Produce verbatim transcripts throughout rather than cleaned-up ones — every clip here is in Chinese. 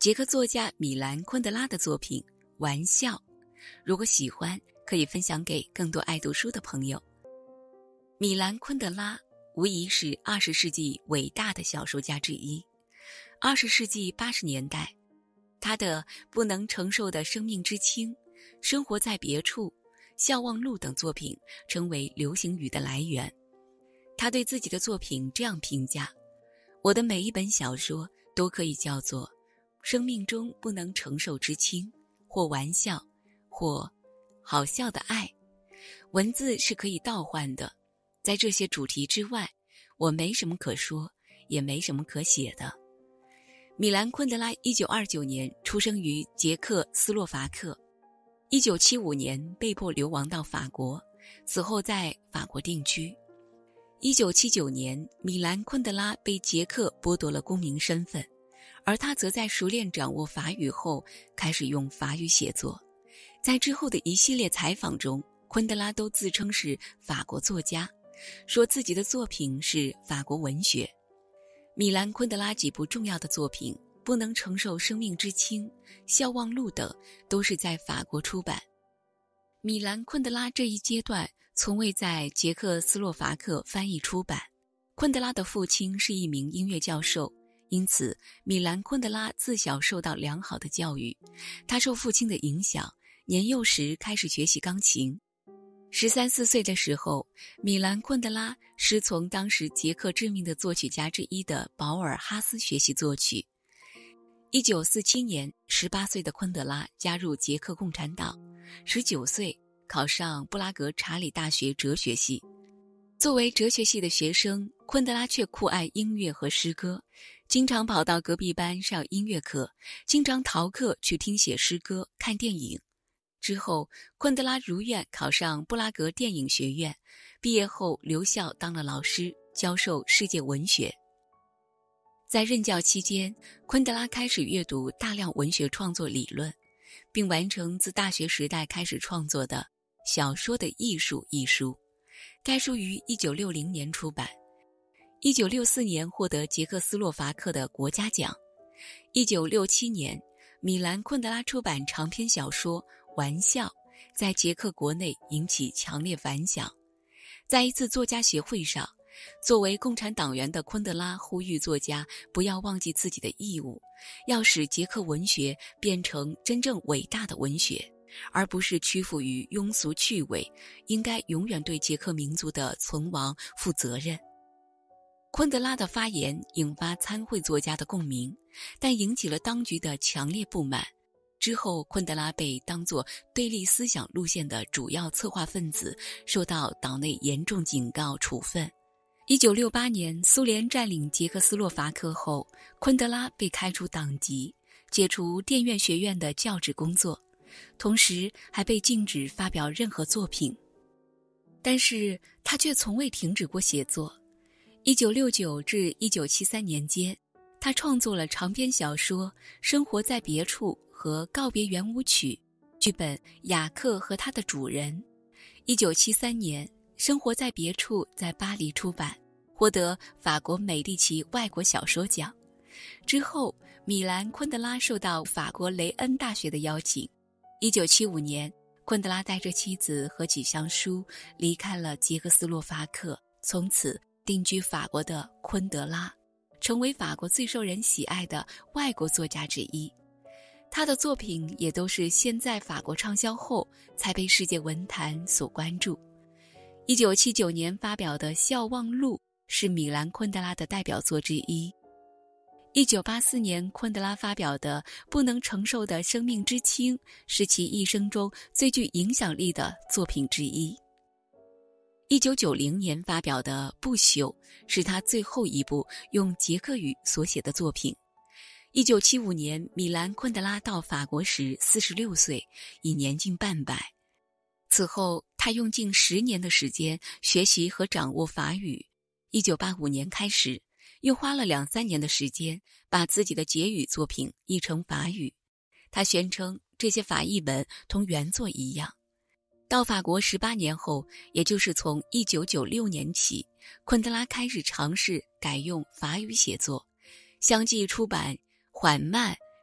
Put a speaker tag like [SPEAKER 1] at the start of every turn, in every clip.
[SPEAKER 1] 捷克作家米兰昆德拉的作品《玩笑》，如果喜欢，可以分享给更多爱读书的朋友。米兰昆德拉无疑是二十世纪伟大的小说家之一。二十世纪八十年代，他的《不能承受的生命之轻》、《生活在别处》、《笑忘录》等作品成为流行语的来源。他对自己的作品这样评价：我的每一本小说都可以叫做生命中不能承受之轻，或玩笑，或好笑的爱。文字是可以倒换的，在这些主题之外，我没什么可说，也没什么可写的。米兰昆德拉一九二九年出生于捷克斯洛伐克，一九七五年被迫流亡到法国，此后在法国定居。一九七九年，米兰昆德拉被捷克剥夺了公民身份，而他则在熟练掌握法语后开始用法语写作。在之后的一系列采访中，昆德拉都自称是法国作家，说自己的作品是法国文学。米兰昆德拉几部重要的作品《不能承受生命之轻》、《笑忘录》等都是在法国出版。米兰昆德拉这一阶段从未在捷克斯洛伐克翻译出版。昆德拉的父亲是一名音乐教授，因此米兰昆德拉自小受到良好的教育。他受父亲的影响，年幼时开始学习钢琴。十三四岁的时候，米兰昆德拉师从当时捷克知名的作曲家之一的保尔哈斯学习作曲。一九四七年，十八岁的昆德拉加入捷克共产党，十九岁考上布拉格查理大学哲学系。作为哲学系的学生，昆德拉却酷爱音乐和诗歌，经常跑到隔壁班上音乐课，经常逃课去听写诗歌、看电影。之后，昆德拉如愿考上布拉格电影学院，毕业后留校当了老师，教授世界文学。在任教期间，昆德拉开始阅读大量文学创作理论，并完成自大学时代开始创作的《小说的艺术》一书。该书于一九六零年出版。一九六四年获得捷克斯洛伐克的国家奖。一九六七年，米兰昆德拉出版长篇小说《玩笑》，在捷克国内引起强烈反响。在一次作家协会上，作为共产党员的昆德拉呼吁作家不要忘记自己的义务，要使捷克文学变成真正伟大的文学，而不是屈服于庸俗趣味，应该永远对捷克民族的存亡负责任。昆德拉的发言引发参会作家的共鸣，但引起了当局的强烈不满。之后，昆德拉被当作对立思想路线的主要策划分子，受到党内严重警告处分。一九六八年，苏联占领捷克斯洛伐克后，昆德拉被开除党籍，解除电院学院的教职工作，同时还被禁止发表任何作品。但是他却从未停止过写作。一九六九至一九七三年间，他创作了长篇小说《生活在别处》和《告别圆舞曲》，剧本《雅克和他的主人》。一九七三年，《生活在别处》在巴黎出版，获得法国美第奇外国小说奖。之后，米兰昆德拉受到法国雷恩大学的邀请。一九七五年，昆德拉带着妻子和几箱书离开了捷克斯洛伐克，从此定居法国的昆德拉，成为法国最受人喜爱的外国作家之一。他的作品也都是先在法国畅销后，才被世界文坛所关注。一九七九年发表的《笑忘录》是米兰昆德拉的代表作之一。一九八四年，昆德拉发表的《不能承受的生命之轻》是其一生中最具影响力的作品之一。一九九零年发表的《不朽》是他最后一部用捷克语所写的作品。一九七五年，米兰昆德拉到法国时四十六岁，已年近半百。此后，他用近十年的时间学习和掌握法语。一九八五年开始，又花了两三年的时间，把自己的捷语作品译成法语。他宣称这些法译本同原作一样。到法国十八年后，也就是从一九九六年起，昆德拉开始尝试改用法语写作，相继出版缓慢、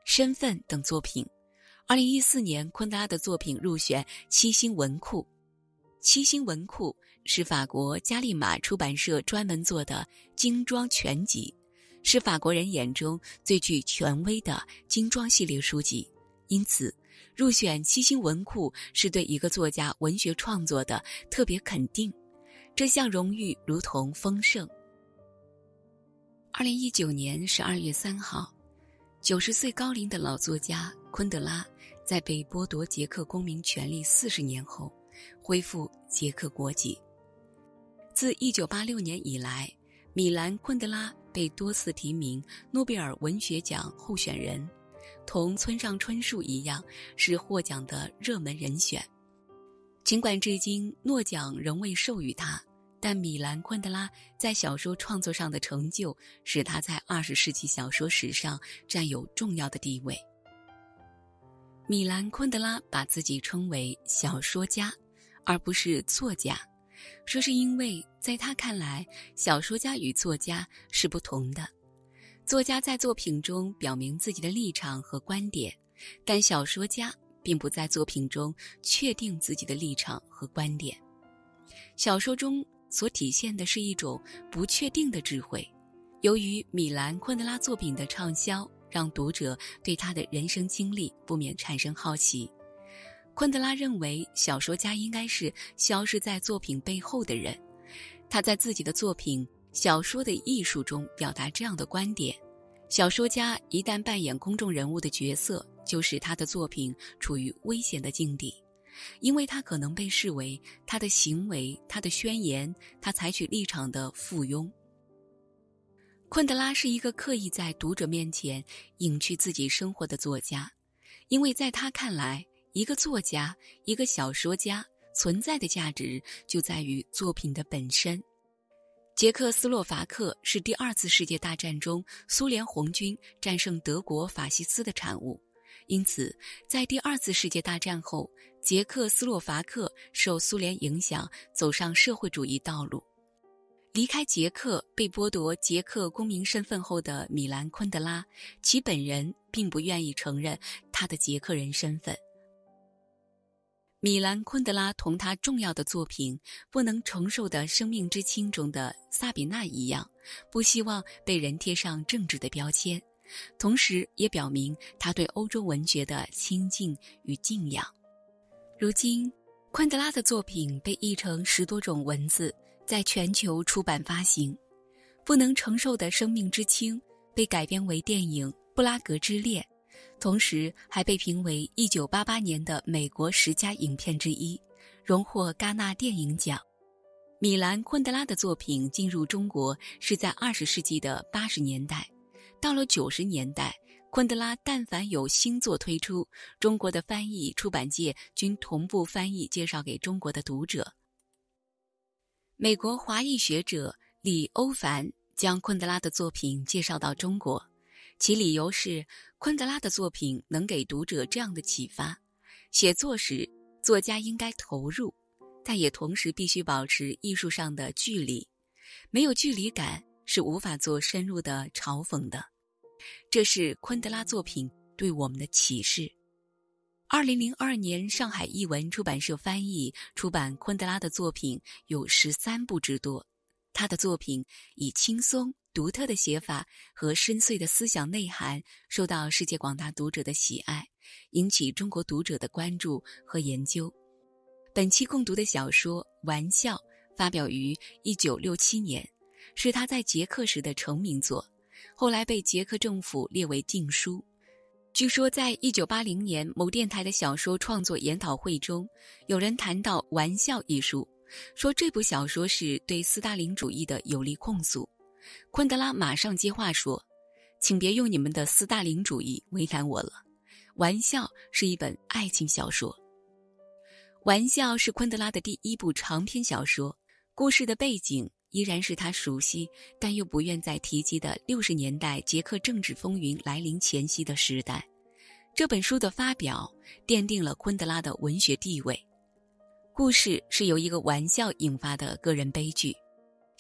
[SPEAKER 1] 身份等作品。二零一四年，昆德拉的作品入选七星文库。七星文库是法国加利玛出版社专门做的精装全集，是法国人眼中最具权威的精装系列书籍。因此，入选七星文库是对一个作家文学创作的特别肯定，这项荣誉如同丰盛。二零一九年十二月三号，九十岁高龄的老作家昆德拉在被剥夺捷克公民权利四十年后，恢复捷克国籍。自一九八六年以来，米兰昆德拉被多次提名诺贝尔文学奖候选人，同村上春树一样，是获奖的热门人选。尽管至今诺奖仍未授予他，但米兰昆德拉在小说创作上的成就，使他在二十世纪小说史上占有重要的地位。米兰昆德拉把自己称为小说家，而不是作家，说是因为在他看来，小说家与作家是不同的。作家在作品中表明自己的立场和观点，但小说家并不在作品中确定自己的立场和观点。小说中所体现的是一种不确定的智慧。由于米兰昆德拉作品的畅销，让读者对他的人生经历不免产生好奇。昆德拉认为小说家应该是消失在作品背后的人。他在自己的作品《小说的艺术》中表达这样的观点：小说家一旦扮演公众人物的角色，就使他的作品处于危险的境地，因为他可能被视为他的行为、他的宣言、他采取立场的附庸。昆德拉是一个刻意在读者面前隐去自己生活的作家，因为在他看来，一个作家、一个小说家存在的价值就在于作品的本身。捷克斯洛伐克是第二次世界大战中苏联红军战胜德国法西斯的产物，因此在第二次世界大战后，捷克斯洛伐克受苏联影响，走上社会主义道路。离开捷克被剥夺捷克公民身份后的米兰昆德拉，其本人并不愿意承认他的捷克人身份。米兰昆德拉同他重要的作品《不能承受的生命之轻》中的萨比娜一样，不希望被人贴上政治的标签，同时也表明他对欧洲文学的亲近与敬仰。如今，昆德拉的作品被译成十多种文字，在全球出版发行。《不能承受的生命之轻》被改编为电影《布拉格之恋》，同时还被评为一九八八年的美国十佳影片之一，荣获戛纳电影奖。米兰昆德拉的作品进入中国是在二十世纪的八十年代，到了九十年代，昆德拉但凡有新作推出，中国的翻译出版界均同步翻译介绍给中国的读者。美国华裔学者李欧凡将昆德拉的作品介绍到中国，其理由是昆德拉的作品能给读者这样的启发：写作时，作家应该投入，但也同时必须保持艺术上的距离。没有距离感是无法做深入的嘲讽的。这是昆德拉作品对我们的启示。二零零二年，上海译文出版社翻译出版昆德拉的作品有十三部之多。他的作品以轻松独特的写法和深邃的思想内涵受到世界广大读者的喜爱，引起中国读者的关注和研究。本期共读的小说《玩笑》发表于一九六七年，是他在捷克时的成名作，后来被捷克政府列为禁书。据说在一九八零年某电台的小说创作研讨会中，有人谈到《玩笑》一书，说这部小说是对斯大林主义的有力控诉。昆德拉马上接话说：请别用你们的斯大林主义为难我了，玩笑是一本爱情小说。玩笑是昆德拉的第一部长篇小说，故事的背景依然是他熟悉但又不愿再提及的六十年代捷克政治风云来临前夕的时代。这本书的发表奠定了昆德拉的文学地位。故事是由一个玩笑引发的个人悲剧。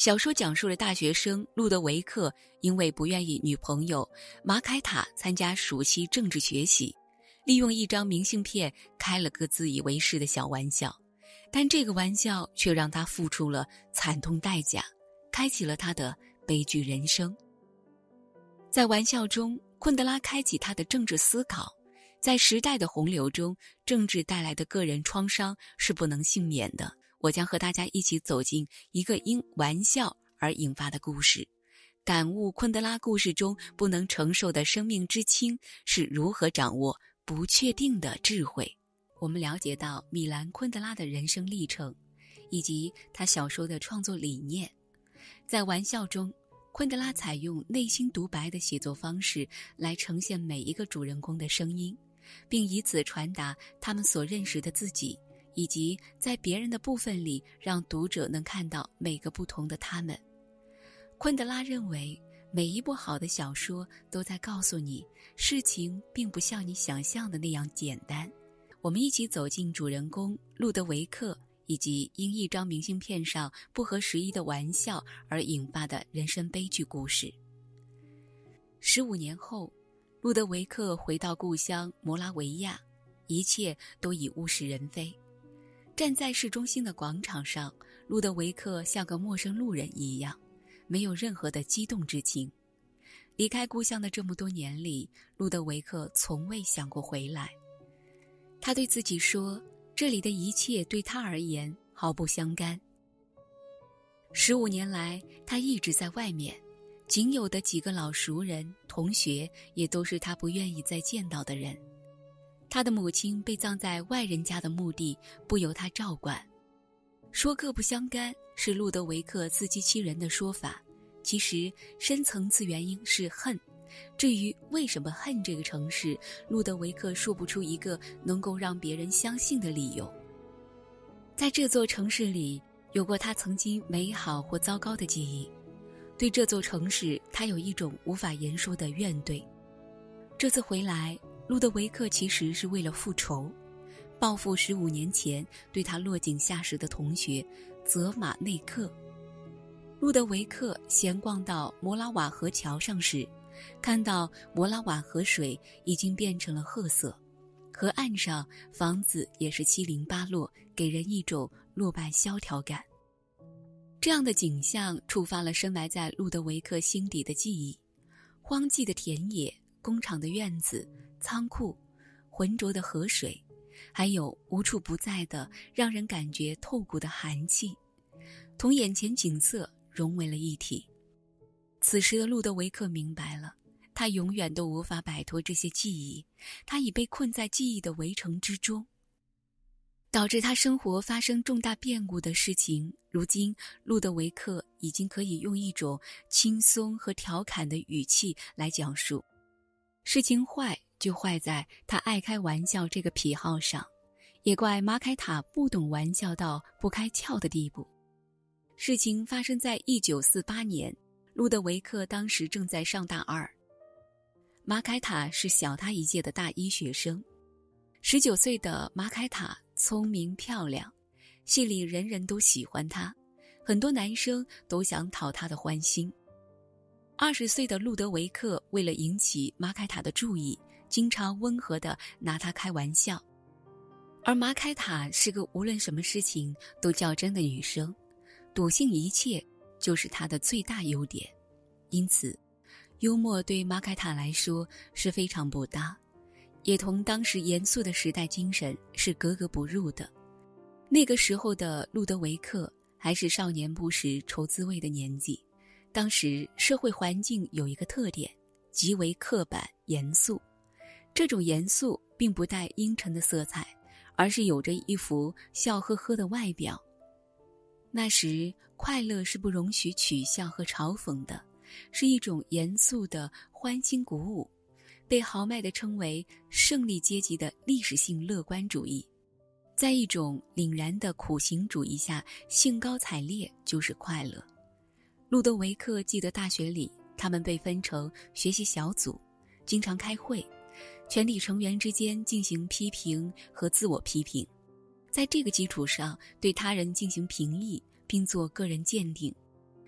[SPEAKER 1] 小说讲述了大学生路德维克因为不愿意女朋友马凯塔参加暑期政治学习，利用一张明信片开了个自以为是的小玩笑，但这个玩笑却让他付出了惨痛代价，开启了他的悲剧人生。在玩笑中，昆德拉开启他的政治思考，在时代的洪流中，政治带来的个人创伤是不能幸免的。我将和大家一起走进一个因玩笑而引发的故事，感悟昆德拉故事中不能承受的生命之轻是如何掌握不确定的智慧。我们了解到米兰昆德拉的人生历程，以及他小说的创作理念。在玩笑中，昆德拉采用内心独白的写作方式来呈现每一个主人公的声音，并以此传达他们所认识的自己，以及在别人的部分里让读者能看到每个不同的他们。昆德拉认为，每一部好的小说都在告诉你，事情并不像你想象的那样简单。我们一起走进主人公路德维克，以及因一张明信片上不合时宜的玩笑而引发的人生悲剧故事。十五年后，路德维克回到故乡摩拉维亚，一切都已物是人非。站在市中心的广场上，路德维克像个陌生路人一样，没有任何的激动之情。离开故乡的这么多年里，路德维克从未想过回来。他对自己说，这里的一切对他而言毫不相干。十五年来，他一直在外面，仅有的几个老熟人、同学也都是他不愿意再见到的人。他的母亲被葬在外人家的墓地，不由他照管。说各不相干是路德维克自欺欺人的说法，其实深层次原因是恨。至于为什么恨这个城市，路德维克说不出一个能够让别人相信的理由。在这座城市里，有过他曾经美好或糟糕的记忆。对这座城市，他有一种无法言说的怨怼。这次回来，路德维克其实是为了复仇，报复十五年前对他落井下石的同学泽马内克。路德维克闲逛到摩拉瓦河桥上时，看到摩拉瓦河水已经变成了褐色，河岸上房子也是七零八落，给人一种落败萧条感。这样的景象触发了深埋在路德维克心底的记忆：荒寂的田野、工厂的院子、仓库、浑浊的河水，还有无处不在的让人感觉透骨的寒气，同眼前景色融为了一体。此时的路德维克明白了，他永远都无法摆脱这些记忆，他已被困在记忆的围城之中。导致他生活发生重大变故的事情，如今路德维克已经可以用一种轻松和调侃的语气来讲述。事情坏就坏在他爱开玩笑这个癖好上，也怪马凯塔不懂玩笑到不开窍的地步。事情发生在一九四八年，路德维克当时正在上大二，马凯塔是小他一届的大一学生。十九岁的马凯塔聪明漂亮，系里人人都喜欢他，很多男生都想讨他的欢心。二十岁的路德维克为了引起马凯塔的注意，经常温和地拿他开玩笑。而马凯塔是个无论什么事情都较真的女生，笃信一切就是她的最大优点，因此幽默对马凯塔来说是非常不搭，也同当时严肃的时代精神是格格不入的。那个时候的路德维克还是少年不识愁滋味的年纪，当时社会环境有一个特点，极为刻板严肃。这种严肃并不带阴沉的色彩，而是有着一副笑呵呵的外表。那时快乐是不容许取笑和嘲讽的，是一种严肃的欢欣鼓舞，被豪迈地称为胜利阶级的历史性乐观主义。在一种凛然的苦行主义下，兴高采烈就是快乐。路德维克记得大学里，他们被分成学习小组，经常开会，全体成员之间进行批评和自我批评，在这个基础上对他人进行评议，并做个人鉴定。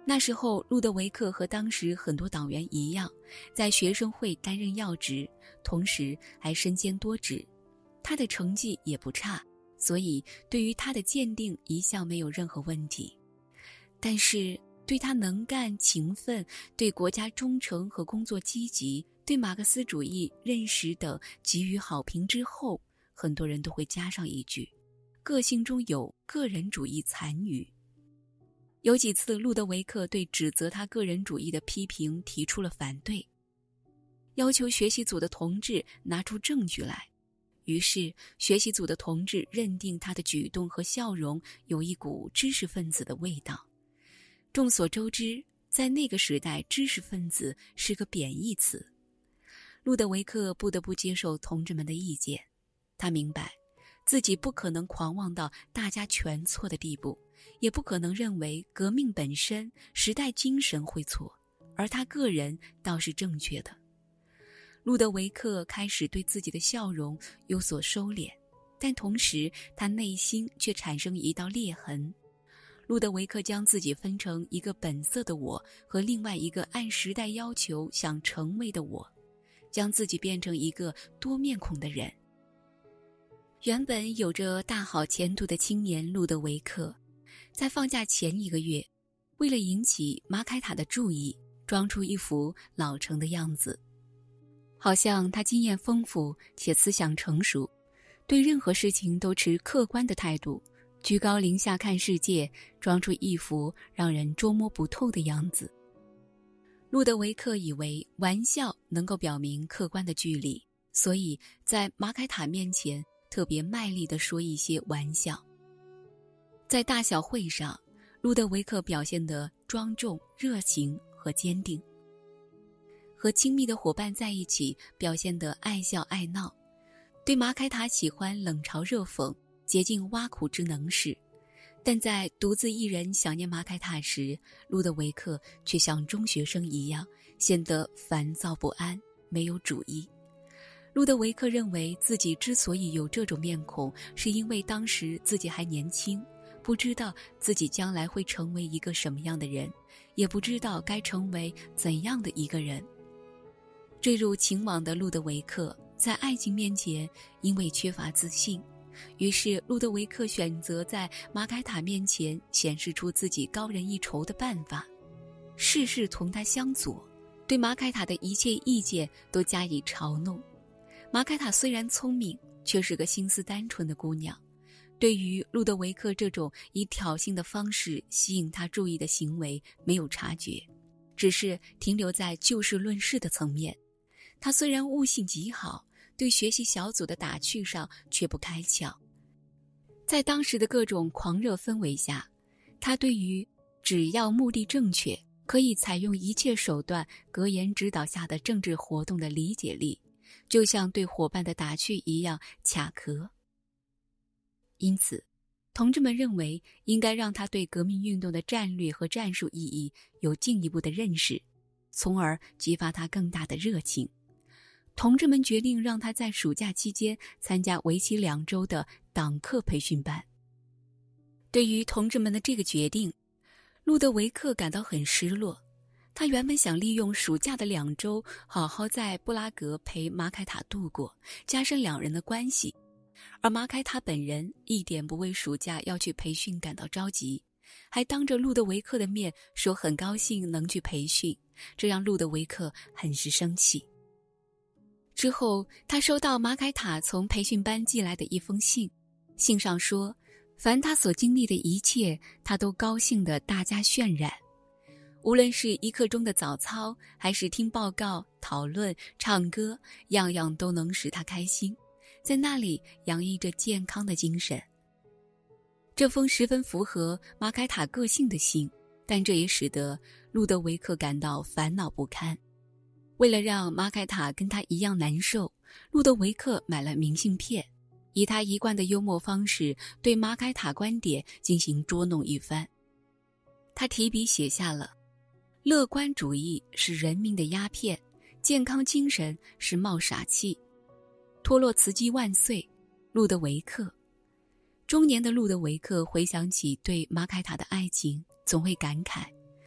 [SPEAKER 1] 那时候路德维克和当时很多党员一样，在学生会担任要职，同时还身兼多职。他的成绩也不差，所以对于他的鉴定一向没有任何问题。但是对他能干勤奋，对国家忠诚和工作积极，对马克思主义认识等给予好评之后，很多人都会加上一句：个性中有个人主义残余。有几次路德维克对指责他个人主义的批评提出了反对，要求学习组的同志拿出证据来。于是学习组的同志认定他的举动和笑容有一股知识分子的味道。众所周知，在那个时代，知识分子是个贬义词。路德维克不得不接受同志们的意见。他明白自己不可能狂妄到大家全错的地步，也不可能认为革命本身时代精神会错，而他个人倒是正确的。路德维克开始对自己的笑容有所收敛，但同时他内心却产生一道裂痕。路德维克将自己分成一个本色的我和另外一个按时代要求想成为的我，将自己变成一个多面孔的人。原本有着大好前途的青年路德维克，在放假前一个月，为了引起马凯塔的注意，装出一副老成的样子，好像他经验丰富且思想成熟，对任何事情都持客观的态度，居高临下看世界，装出一副让人捉摸不透的样子。路德维克以为玩笑能够表明客观的距离，所以在马凯塔面前特别卖力地说一些玩笑。在大小会上，路德维克表现得庄重、热情和坚定。和亲密的伙伴在一起，表现得爱笑爱闹。对马凯塔喜欢冷嘲热讽，竭尽挖苦之能事。但在独自一人想念马凯塔时，路德维克却像中学生一样，显得烦躁不安，没有主意。路德维克认为自己之所以有这种面孔，是因为当时自己还年轻，不知道自己将来会成为一个什么样的人，也不知道该成为怎样的一个人。坠入情网的路德维克在爱情面前因为缺乏自信，于是路德维克选择在马凯塔面前显示出自己高人一筹的办法，事事同他相左，对马凯塔的一切意见都加以嘲弄。马凯塔虽然聪明，却是个心思单纯的姑娘，对于路德维克这种以挑衅的方式吸引他注意的行为没有察觉，只是停留在就事论事的层面。他虽然悟性极好，对学习小组的打趣上却不开窍。在当时的各种狂热氛围下，他对于只要目的正确，可以采用一切手段格言指导下的政治活动的理解力，就像对伙伴的打趣一样卡壳。因此，同志们认为应该让他对革命运动的战略和战术意义有进一步的认识，从而激发他更大的热情。同志们决定让他在暑假期间参加为期两周的党课培训班。对于同志们的这个决定，路德维克感到很失落。他原本想利用暑假的两周好好在布拉格陪马凯塔度过，加深两人的关系。而马凯塔本人一点不为暑假要去培训感到着急，还当着路德维克的面说很高兴能去培训，这让路德维克很是生气。之后他收到马凯塔从培训班寄来的一封信，信上说凡他所经历的一切，他都高兴地大加渲染。无论是一刻钟的早操，还是听报告、讨论、唱歌，样样都能使他开心，在那里洋溢着健康的精神。这封十分符合马凯塔个性的信，但这也使得路德维克感到烦恼不堪。为了让马凯塔跟他一样难受，路德维克买了明信片，以他一贯的幽默方式对马凯塔观点进行捉弄一番。他提笔写下了乐观主义是人民的鸦片，健康精神是冒傻气。托洛茨基万岁，路德维克。中年的路德维克回想起对马凯塔的爱情，总会感慨，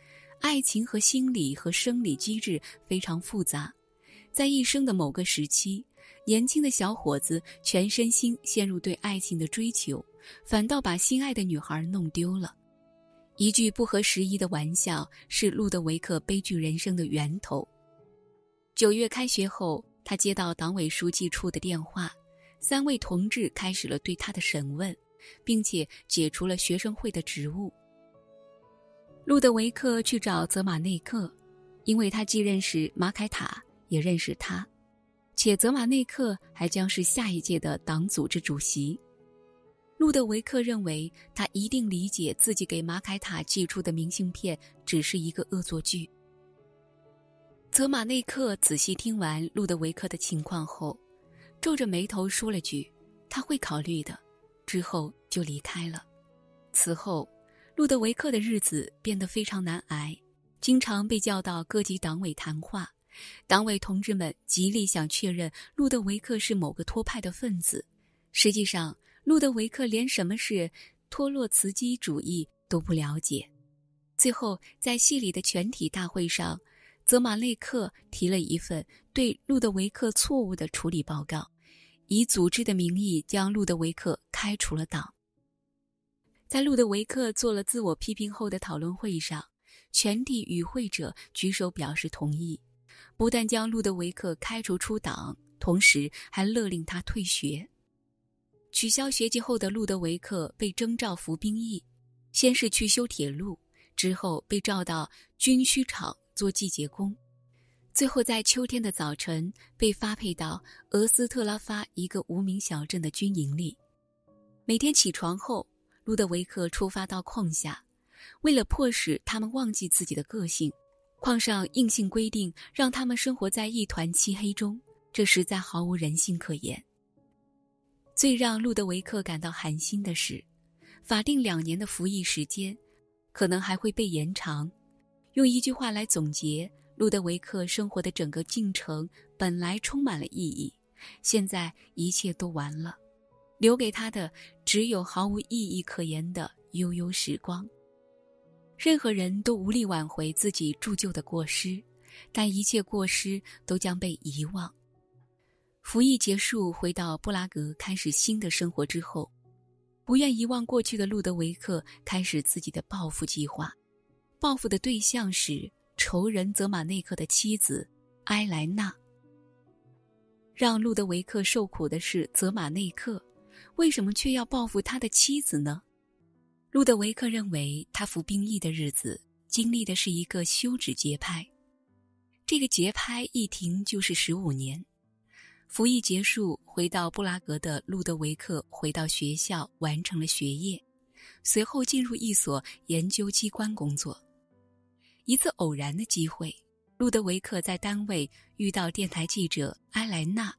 [SPEAKER 1] 爱情和心理和生理机制非常复杂，在一生的某个时期，年轻的小伙子全身心陷入对爱情的追求，反倒把心爱的女孩弄丢了。一句不合时宜的玩笑是路德维克悲剧人生的源头。九月开学后，他接到党委书记处的电话，三位同志开始了对他的审问，并且解除了学生会的职务。路德维克去找泽马内克，因为他既认识马凯塔，也认识他，且泽马内克还将是下一届的党组织主席。路德维克认为他一定理解自己给马凯塔寄出的明信片只是一个恶作剧。泽马内克仔细听完路德维克的情况后，皱着眉头说了句他会考虑的，之后就离开了。此后路德维克的日子变得非常难挨，经常被叫到各级党委谈话，党委同志们极力想确认路德维克是某个托派的分子，实际上路德维克连什么是托洛茨基主义都不了解。最后在系里的全体大会上，泽马内克提了一份对路德维克错误的处理报告，以组织的名义将路德维克开除了党。在路德维克做了自我批评后的讨论会上，全体与会者举手表示同意，不但将路德维克开除出党，同时还勒令他退学。取消学籍后的路德维克被征召服兵役，先是去修铁路，之后被召到军需厂做季节工，最后在秋天的早晨被发配到俄斯特拉发一个无名小镇的军营里。每天起床后，路德维克出发到矿下，为了迫使他们忘记自己的个性，矿上硬性规定让他们生活在一团漆黑中，这实在毫无人性可言。最让路德维克感到寒心的是，法定两年的服役时间可能还会被延长。用一句话来总结，路德维克生活的整个进程本来充满了意义，现在一切都完了，留给他的只有毫无意义可言的悠悠时光。任何人都无力挽回自己铸就的过失，但一切过失都将被遗忘。服役结束，回到布拉格开始新的生活之后，不愿遗忘过去的路德维克开始自己的报复计划。报复的对象是仇人泽马内克的妻子埃莱娜。让路德维克受苦的是泽马内克，为什么却要报复他的妻子呢？路德维克认为他服兵役的日子经历的是一个休止节拍，这个节拍一停就是十五年。服役结束，回到布拉格的路德维克回到学校完成了学业，随后进入一所研究机关工作。一次偶然的机会，路德维克在单位遇到电台记者埃莱娜。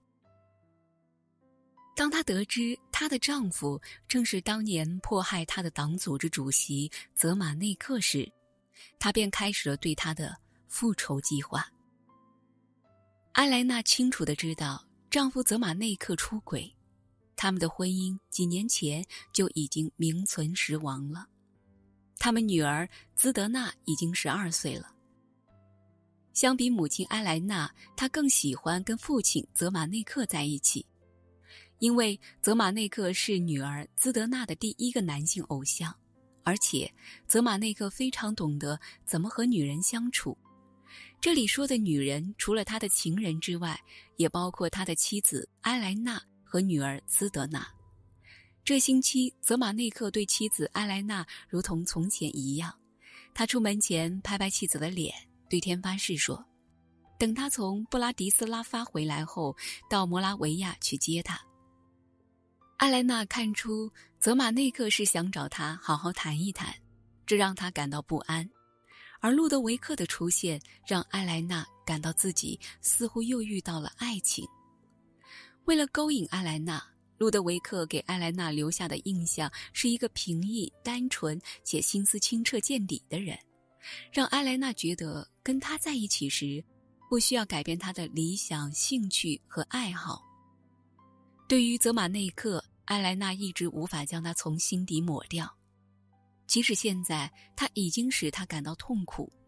[SPEAKER 1] 当她得知她的丈夫正是当年迫害她的党组织主席泽马内克时，她便开始了对他的复仇计划。埃莱娜清楚地知道丈夫泽马内克出轨，他们的婚姻几年前就已经名存实亡了。他们女儿兹德娜已经十二岁了。相比母亲埃莱娜，她更喜欢跟父亲泽马内克在一起，因为泽马内克是女儿兹德娜的第一个男性偶像，而且泽马内克非常懂得怎么和女人相处。这里说的女人除了他的情人之外，也包括他的妻子埃莱娜和女儿兹德娜。这星期泽马内克对妻子埃莱娜如同从前一样，他出门前拍拍妻子的脸，对天发誓说，等他从布拉迪斯拉发回来后，到摩拉维亚去接他。埃莱娜看出泽马内克是想找他好好谈一谈，这让他感到不安。而路德维克的出现让埃莱娜感到自己似乎又遇到了爱情。为了勾引埃莱娜，路德维克给埃莱娜留下的印象是一个平易、单纯且心思清澈见底的人，让埃莱娜觉得跟他在一起时不需要改变他的理想、兴趣和爱好。对于泽马内克，埃莱娜一直无法将他从心底抹掉，即使现在他已经使他感到痛苦，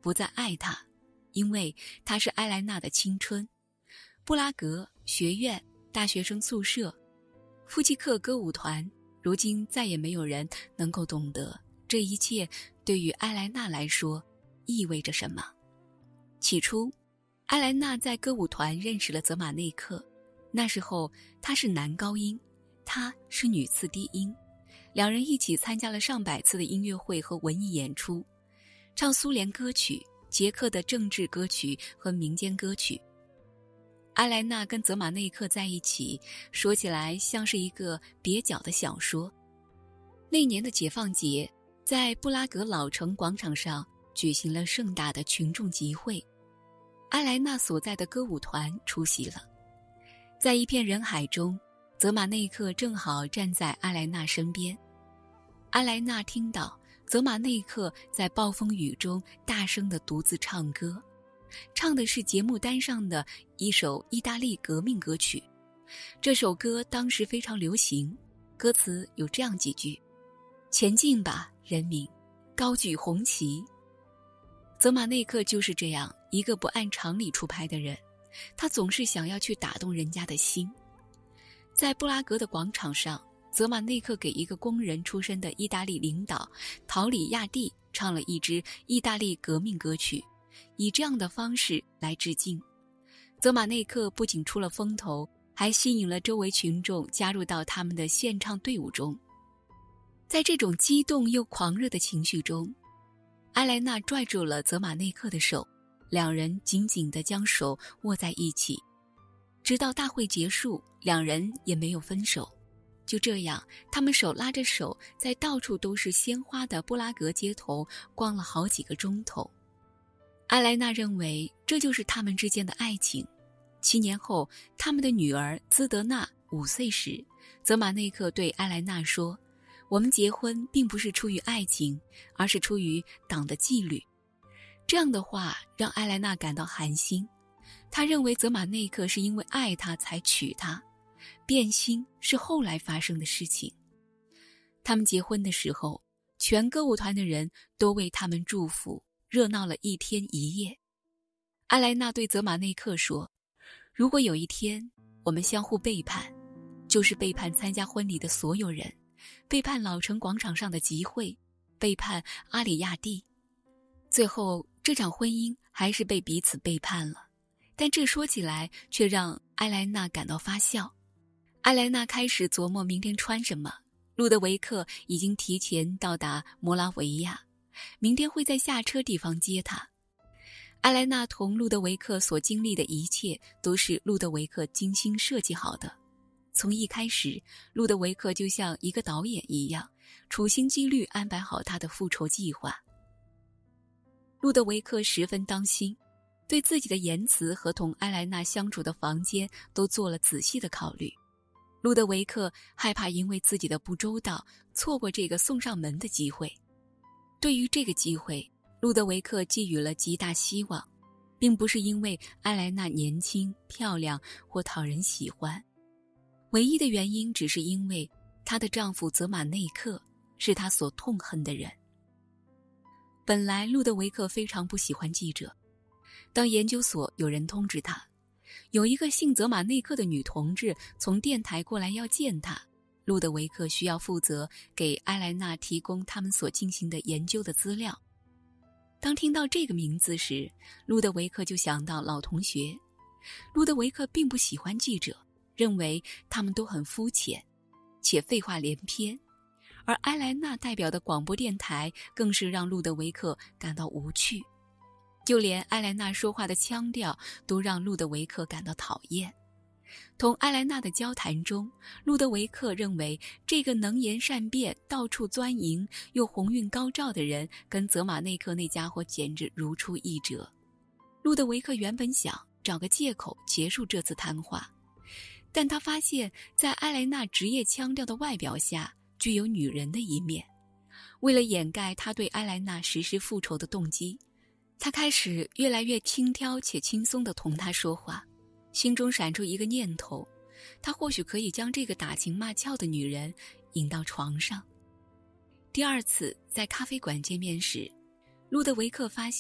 [SPEAKER 1] 不再爱他，因为他是埃莱娜的青春。布拉格学院、大学生宿舍、夫妻克歌舞团，如今再也没有人能够懂得这一切对于埃莱娜来说意味着什么。起初，埃莱娜在歌舞团认识了泽马内克，那时候他是男高音，她是女次低音，两人一起参加了上百次的音乐会和文艺演出，唱苏联歌曲、捷克的政治歌曲和民间歌曲。埃莱娜跟泽马内克在一起，说起来像是一个蹩脚的小说。那年的解放节，在布拉格老城广场上举行了盛大的群众集会，埃莱娜所在的歌舞团出席了。在一片人海中，泽马内克正好站在埃莱娜身边。埃莱娜听到泽马内克在暴风雨中大声地独自唱歌，唱的是节目单上的一首意大利革命歌曲。这首歌当时非常流行，歌词有这样几句：前进吧，人民，高举红旗。泽马内克就是这样一个不按常理出牌的人，他总是想要去打动人家的心。在布拉格的广场上，泽马内克给一个工人出身的意大利领导陶里亚蒂唱了一支意大利革命歌曲，以这样的方式来致敬。泽马内克不仅出了风头，还吸引了周围群众加入到他们的献唱队伍中。在这种激动又狂热的情绪中，埃莱娜拽住了泽马内克的手，两人紧紧地将手握在一起，直到大会结束，两人也没有分手。就这样，他们手拉着手，在到处都是鲜花的布拉格街头逛了好几个钟头。埃莱娜认为这就是他们之间的爱情。七年后，他们的女儿兹德娜五岁时，泽马内克对埃莱娜说：我们结婚并不是出于爱情，而是出于党的纪律。这样的话让埃莱娜感到寒心，她认为泽马内克是因为爱她才娶她，变心是后来发生的事情。他们结婚的时候，全歌舞团的人都为他们祝福，热闹了一天一夜。埃莱娜对泽马内克说：如果有一天我们相互背叛，就是背叛参加婚礼的所有人，背叛老城广场上的集会，背叛阿里亚蒂。最后这场婚姻还是被彼此背叛了，但这说起来却让埃莱娜感到发笑。埃莱娜开始琢磨明天穿什么。路德维克已经提前到达摩拉维亚，明天会在下车地方接她。埃莱娜同路德维克所经历的一切都是路德维克精心设计好的。从一开始，路德维克就像一个导演一样，处心积虑安排好他的复仇计划。路德维克十分当心，对自己的言辞和同埃莱娜相处的房间都做了仔细的考虑。路德维克害怕因为自己的不周到，错过这个送上门的机会。对于这个机会，路德维克寄予了极大希望，并不是因为埃莱娜年轻、漂亮或讨人喜欢，唯一的原因只是因为她的丈夫泽马内克是她所痛恨的人。本来路德维克非常不喜欢记者，当研究所有人通知他，有一个姓泽马内克的女同志从电台过来要见他，路德维克需要负责给埃莱娜提供他们所进行的研究的资料。当听到这个名字时，路德维克就想到老同学。路德维克并不喜欢记者，认为他们都很肤浅，且废话连篇。而埃莱娜代表的广播电台更是让路德维克感到无趣，就连埃莱娜说话的腔调都让路德维克感到讨厌。同埃莱娜的交谈中，路德维克认为这个能言善辩、到处钻营又鸿运高照的人跟泽马内克那家伙简直如出一辙。路德维克原本想找个借口结束这次谈话，但他发现在埃莱娜职业腔调的外表下具有女人的一面。为了掩盖他对埃莱娜实施复仇的动机，他开始越来越轻佻且轻松地同她说话，心中闪出一个念头，他或许可以将这个打情骂俏的女人引到床上。第二次在咖啡馆见面时，路德维克发现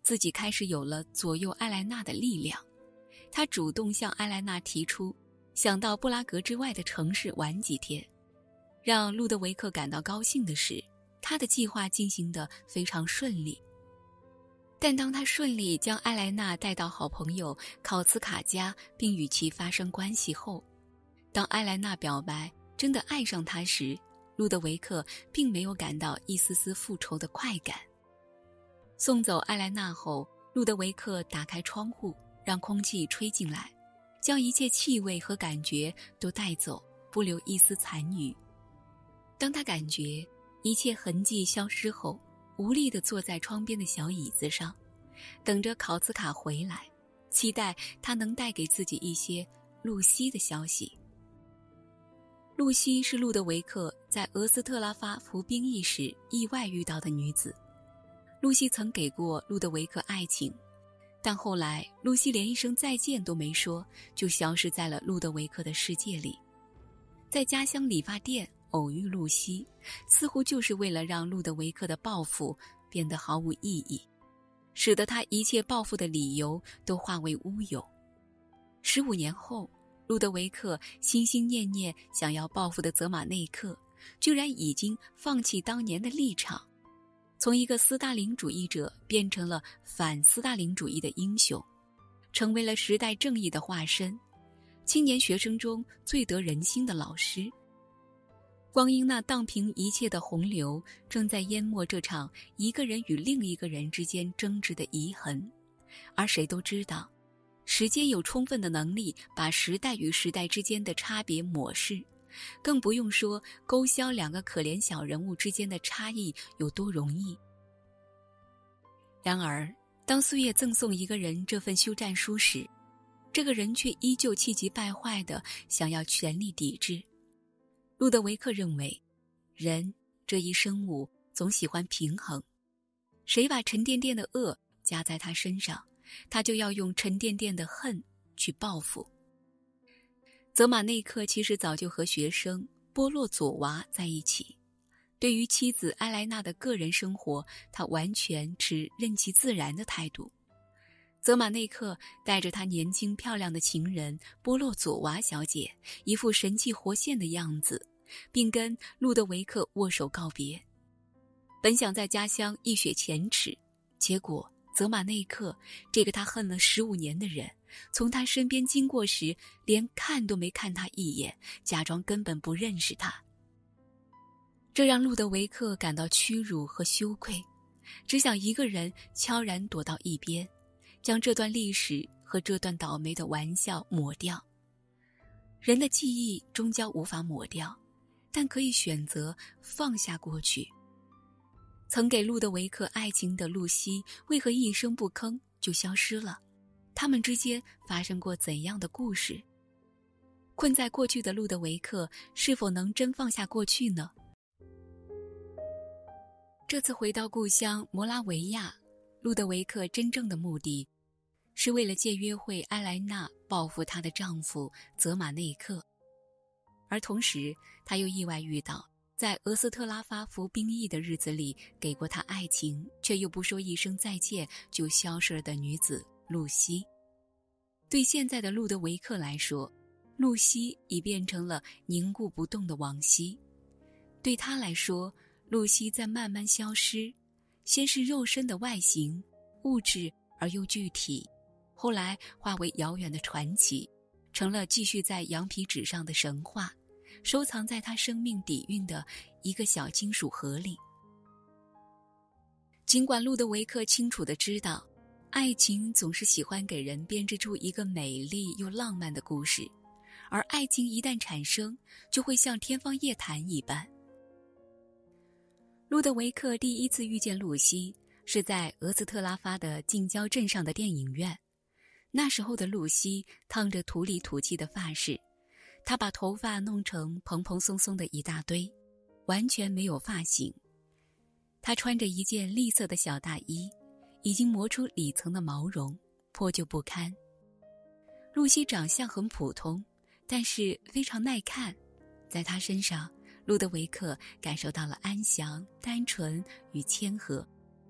[SPEAKER 1] 自己开始有了左右艾莱娜的力量。他主动向艾莱娜提出想到布拉格之外的城市玩几天。让路德维克感到高兴的是，他的计划进行得非常顺利。但当他顺利将艾莱娜带到好朋友考茨卡家并与其发生关系后，当艾莱娜表白真的爱上他时，路德维克并没有感到一丝丝复仇的快感。送走艾莱娜后，路德维克打开窗户，让空气吹进来，将一切气味和感觉都带走，不留一丝残余。当他感觉一切痕迹消失后，无力地坐在窗边的小椅子上，等着考茨卡回来，期待他能带给自己一些露西的消息。露西是路德维克在俄斯特拉发服兵役时意外遇到的女子。露西曾给过路德维克爱情，但后来露西连一声再见都没说，就消失在了路德维克的世界里。在家乡理发店偶遇露西，似乎就是为了让路德维克的报复变得毫无意义，使得他一切报复的理由都化为乌有。十五年后，路德维克心心念念想要报复的泽马内克，居然已经放弃当年的立场，从一个斯大林主义者变成了反斯大林主义的英雄，成为了时代正义的化身，青年学生中最得人心的老师。光阴那荡平一切的洪流，正在淹没这场一个人与另一个人之间争执的遗痕。而谁都知道，时间有充分的能力把时代与时代之间的差别抹拭，更不用说勾销两个可怜小人物之间的差异有多容易。然而，当岁月赠送一个人这份休战书时，这个人却依旧气急败坏地想要全力抵制。路德维克认为，人这一生物总喜欢平衡，谁把沉甸甸的恶加在他身上，他就要用沉甸甸的恨去报复。泽马内克其实早就和学生波洛佐娃在一起，对于妻子埃莱娜的个人生活，他完全持任其自然的态度。泽马内克带着他年轻漂亮的情人波洛佐娃小姐，一副神气活现的样子，并跟路德维克握手告别。本想在家乡一雪前耻，结果泽马内克这个他恨了十五年的人，从他身边经过时连看都没看他一眼，假装根本不认识他。这让路德维克感到屈辱和羞愧，只想一个人悄然躲到一边，将这段历史和这段倒霉的玩笑抹掉。人的记忆终将无法抹掉，但可以选择放下过去。曾给路德维克爱情的露西，为何一声不吭就消失了？他们之间发生过怎样的故事？困在过去的路德维克，是否能真放下过去呢？这次回到故乡摩拉维亚，路德维克真正的目的是为了借约会埃莱娜报复她的丈夫泽马内克，而同时他又意外遇到在俄斯特拉发服兵役的日子里给过他爱情却又不说一声再见就消失了的女子露西。对现在的路德维克来说，露西已变成了凝固不动的往昔。对他来说，露西在慢慢消失，先是肉身的外形，物质而又具体，后来化为遥远的传奇，成了继续在羊皮纸上的神话，收藏在他生命底蕴的一个小金属盒里。尽管路德维克清楚地知道，爱情总是喜欢给人编织出一个美丽又浪漫的故事，而爱情一旦产生，就会像天方夜谭一般。路德维克第一次遇见露西，是在俄斯特拉发的近郊镇上的电影院。那时候的露西烫着土里土气的发饰，她把头发弄成蓬蓬松松的一大堆，完全没有发型。她穿着一件栗色的小大衣，已经磨出里层的毛绒，破旧不堪。露西长相很普通，但是非常耐看，在她身上，路德维克感受到了安详、单纯与谦和。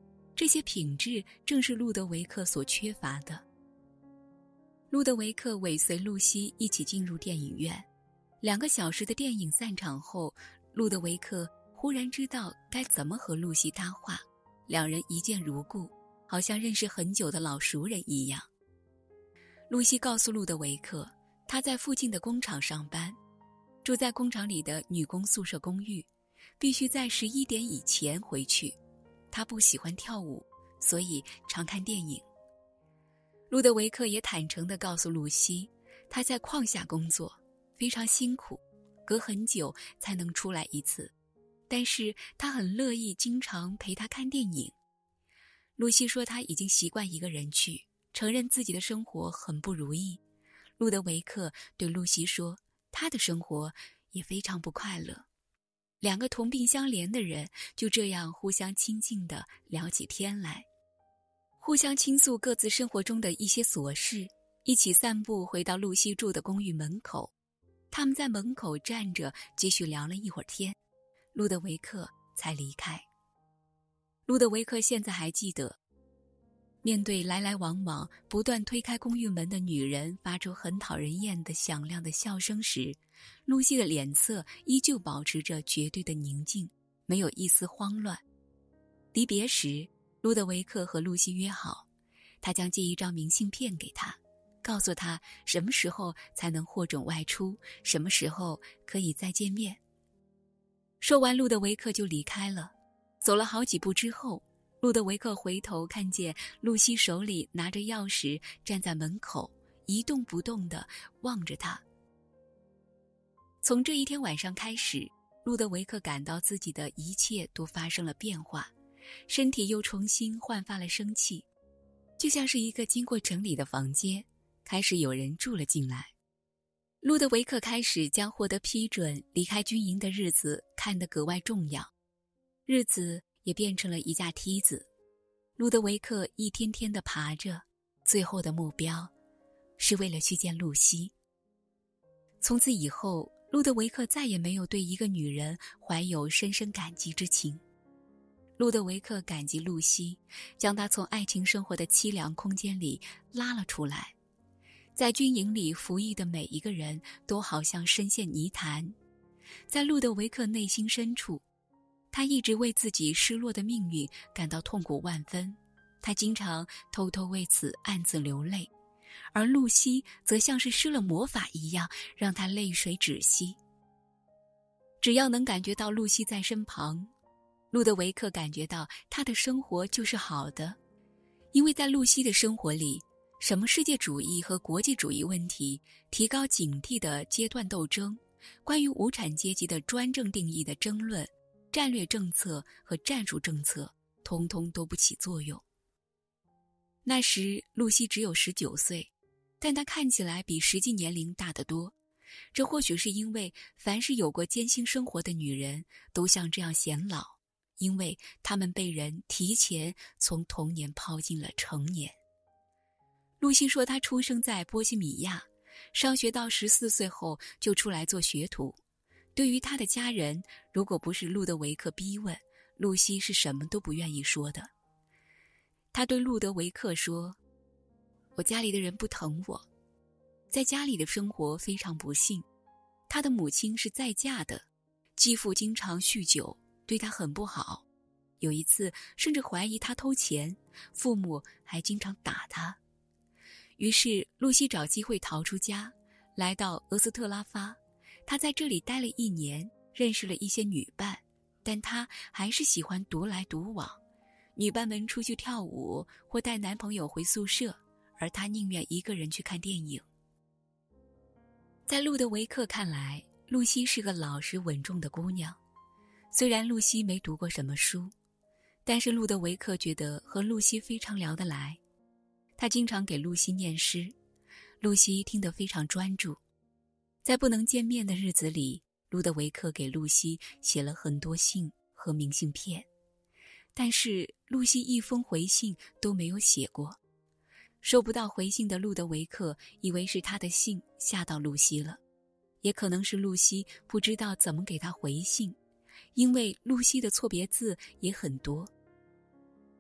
[SPEAKER 1] 这些品质正是路德维克所缺乏的。路德维克尾随露西一起进入电影院，两个小时的电影散场后，路德维克忽然知道该怎么和露西搭话，两人一见如故，好像认识很久的老熟人一样。露西告诉路德维克，她在附近的工厂上班，住在工厂里的女工宿舍公寓，必须在十一点以前回去。她不喜欢跳舞，所以常看电影。路德维克也坦诚地告诉露西，他在矿下工作，非常辛苦，隔很久才能出来一次，但是他很乐意经常陪他看电影。露西说他已经习惯一个人去，承认自己的生活很不如意。路德维克对露西说，他的生活也非常不快乐。两个同病相怜的人就这样互相亲近地聊起天来，互相倾诉各自生活中的一些琐事，一起散步回到露西住的公寓门口。他们在门口站着继续聊了一会儿天，路德维克才离开。路德维克现在还记得，面对来来往往不断推开公寓门的女人发出很讨人厌的响亮的笑声时，露西的脸色依旧保持着绝对的宁静，没有一丝慌乱。离别时，路德维克和露西约好，他将寄一张明信片给她，告诉她什么时候才能获准外出，什么时候可以再见面。说完，路德维克就离开了。走了好几步之后，路德维克回头看见露西手里拿着钥匙站在门口，一动不动地望着他。从这一天晚上开始，路德维克感到自己的一切都发生了变化，身体又重新焕发了生气，就像是一个经过整理的房间，开始有人住了进来。路德维克开始将获得批准离开军营的日子看得格外重要，日子也变成了一架梯子。路德维克一天天地爬着，最后的目标是为了去见露西。从此以后，路德维克再也没有对一个女人怀有深深感激之情。路德维克感激露西，将她从爱情生活的凄凉空间里拉了出来。在军营里服役的每一个人都好像深陷泥潭，在路德维克内心深处，他一直为自己失落的命运感到痛苦万分，他经常偷偷为此暗自流泪，而露西则像是施了魔法一样，让他泪水止息。只要能感觉到露西在身旁，路德维克感觉到他的生活就是好的，因为在露西的生活里，什么世界主义和国际主义问题、提高警惕的阶段斗争、关于无产阶级的专政定义的争论、战略政策和战术政策，通通都不起作用。那时露西只有十九岁，但她看起来比实际年龄大得多。这或许是因为凡是有过艰辛生活的女人都像这样显老，因为她们被人提前从童年抛进了成年。露西说她出生在波西米亚，上学到十四岁后就出来做学徒。对于她的家人，如果不是路德维克逼问，露西是什么都不愿意说的。她对路德维克说，我家里的人不疼我，在家里的生活非常不幸。她的母亲是再嫁的，继父经常酗酒，对她很不好，有一次甚至怀疑她偷钱，父母还经常打她。于是露西找机会逃出家，来到俄斯特拉发。她在这里待了一年，认识了一些女伴，但她还是喜欢独来独往。女伴们出去跳舞或带男朋友回宿舍，而她宁愿一个人去看电影。在路德维克看来，露西是个老实稳重的姑娘。虽然露西没读过什么书，但是路德维克觉得和露西非常聊得来。他经常给露西念诗，露西听得非常专注。在不能见面的日子里，路德维克给露西写了很多信和明信片，但是露西一封回信都没有写过。收不到回信的路德维克以为是他的信吓到露西了，也可能是露西不知道怎么给他回信，因为露西的错别字也很多。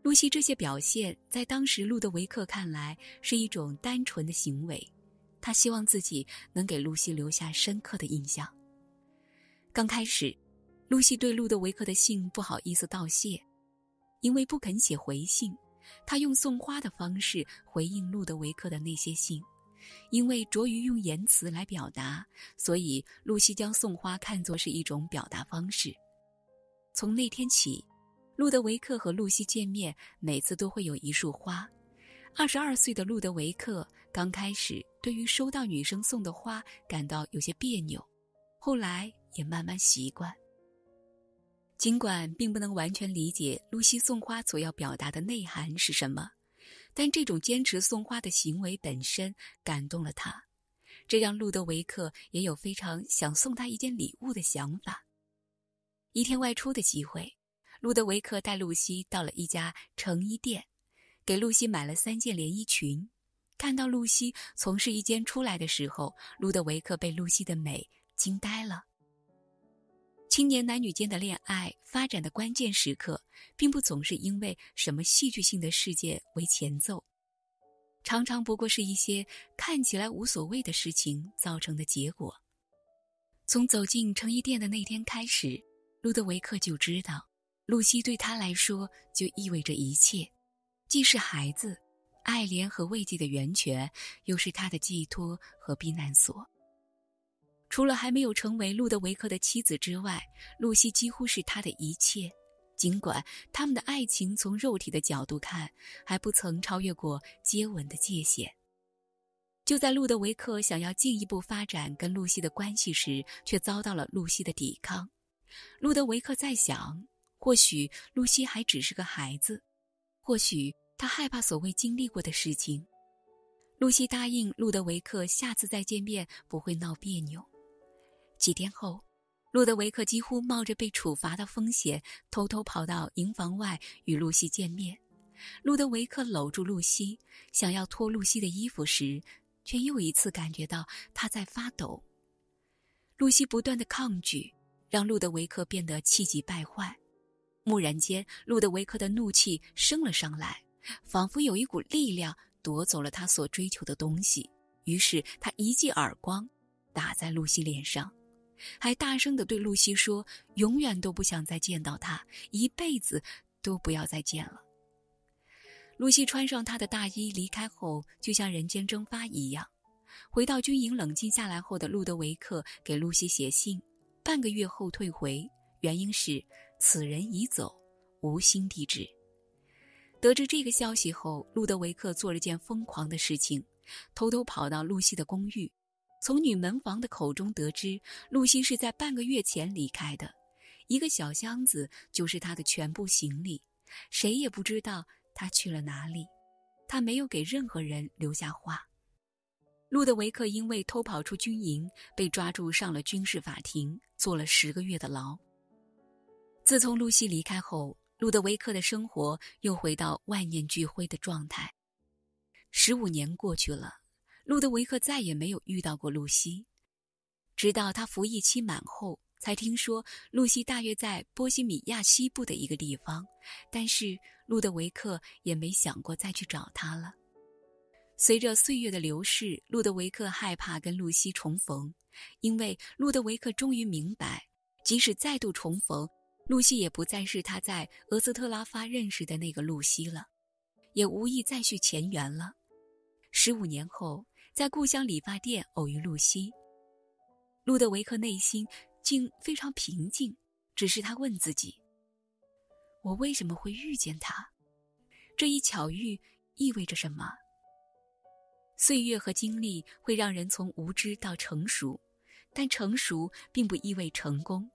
[SPEAKER 1] 露西这些表现在当时路德维克看来是一种单纯的行为，他希望自己能给露西留下深刻的印象。刚开始，露西对路德维克的信不好意思道谢，因为不肯写回信，她用送花的方式回应路德维克的那些信。因为拙于用言辞来表达，所以露西将送花看作是一种表达方式。从那天起，路德维克和露西见面，每次都会有一束花。二十二岁的路德维克刚开始对于收到女生送的花感到有些别扭，后来也慢慢习惯。尽管并不能完全理解露西送花所要表达的内涵是什么，但这种坚持送花的行为本身感动了他，这让路德维克也有非常想送他一件礼物的想法。一天外出的机会，路德维克带露西到了一家成衣店，给露西买了三件连衣裙。看到露西从试衣间出来的时候，路德维克被露西的美惊呆了。青年男女间的恋爱发展的关键时刻，并不总是因为什么戏剧性的事件为前奏，常常不过是一些看起来无所谓的事情造成的结果。从走进成衣店的那天开始，路德维克就知道，露西对他来说就意味着一切，既是孩子、爱怜和慰藉的源泉，又是他的寄托和避难所。除了还没有成为路德维克的妻子之外，露西几乎是他的一切，尽管他们的爱情从肉体的角度看，还不曾超越过接吻的界限。就在路德维克想要进一步发展跟露西的关系时，却遭到了露西的抵抗。路德维克在想，或许露西还只是个孩子，或许他害怕所谓经历过的事情。露西答应路德维克下次再见面不会闹别扭。几天后，路德维克几乎冒着被处罚的风险，偷偷跑到营房外与露西见面。路德维克搂住露西，想要脱露西的衣服时，却又一次感觉到她在发抖。露西不断的抗拒，让路德维克变得气急败坏。蓦然间，路德维克的怒气升了上来，仿佛有一股力量夺走了他所追求的东西。于是他一记耳光打在露西脸上，还大声地对露西说，永远都不想再见到他，一辈子都不要再见了。露西穿上她的大衣离开后，就像人间蒸发一样。回到军营冷静下来后的路德维克给露西写信，半个月后退回，原因是此人已走，无新地址。得知这个消息后，路德维克做了件疯狂的事情，偷偷跑到露西的公寓，从女门房的口中得知，露西是在半个月前离开的，一个小箱子就是她的全部行李，谁也不知道她去了哪里。她没有给任何人留下话。路德维克因为偷跑出军营，被抓住上了军事法庭，坐了十个月的牢。自从露西离开后，路德维克的生活又回到万念俱灰的状态。十五年过去了，路德维克再也没有遇到过露西，直到他服役期满后，才听说露西大约在波西米亚西部的一个地方，但是路德维克也没想过再去找她了。随着岁月的流逝，路德维克害怕跟露西重逢，因为路德维克终于明白，即使再度重逢，露西也不再是他在俄斯特拉发认识的那个露西了，也无意再续前缘了。十五年后，在故乡理发店偶遇露西，路德维克内心竟非常平静，只是他问自己，我为什么会遇见他？这一巧遇意味着什么？岁月和经历会让人从无知到成熟，但成熟并不意味成功。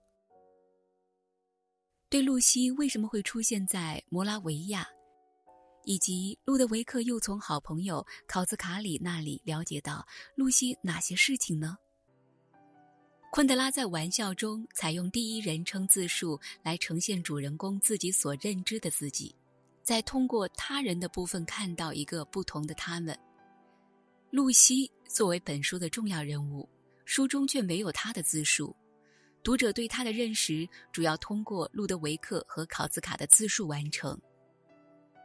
[SPEAKER 1] 对露西为什么会出现在摩拉维亚，以及路德维克又从好朋友考兹卡里那里了解到露西哪些事情呢？昆德拉在玩笑中采用第一人称自述来呈现主人公自己所认知的自己，再通过他人的部分看到一个不同的他们。露西作为本书的重要人物，书中却没有她的自述，读者对她的认识主要通过路德维克和考兹卡的自述完成。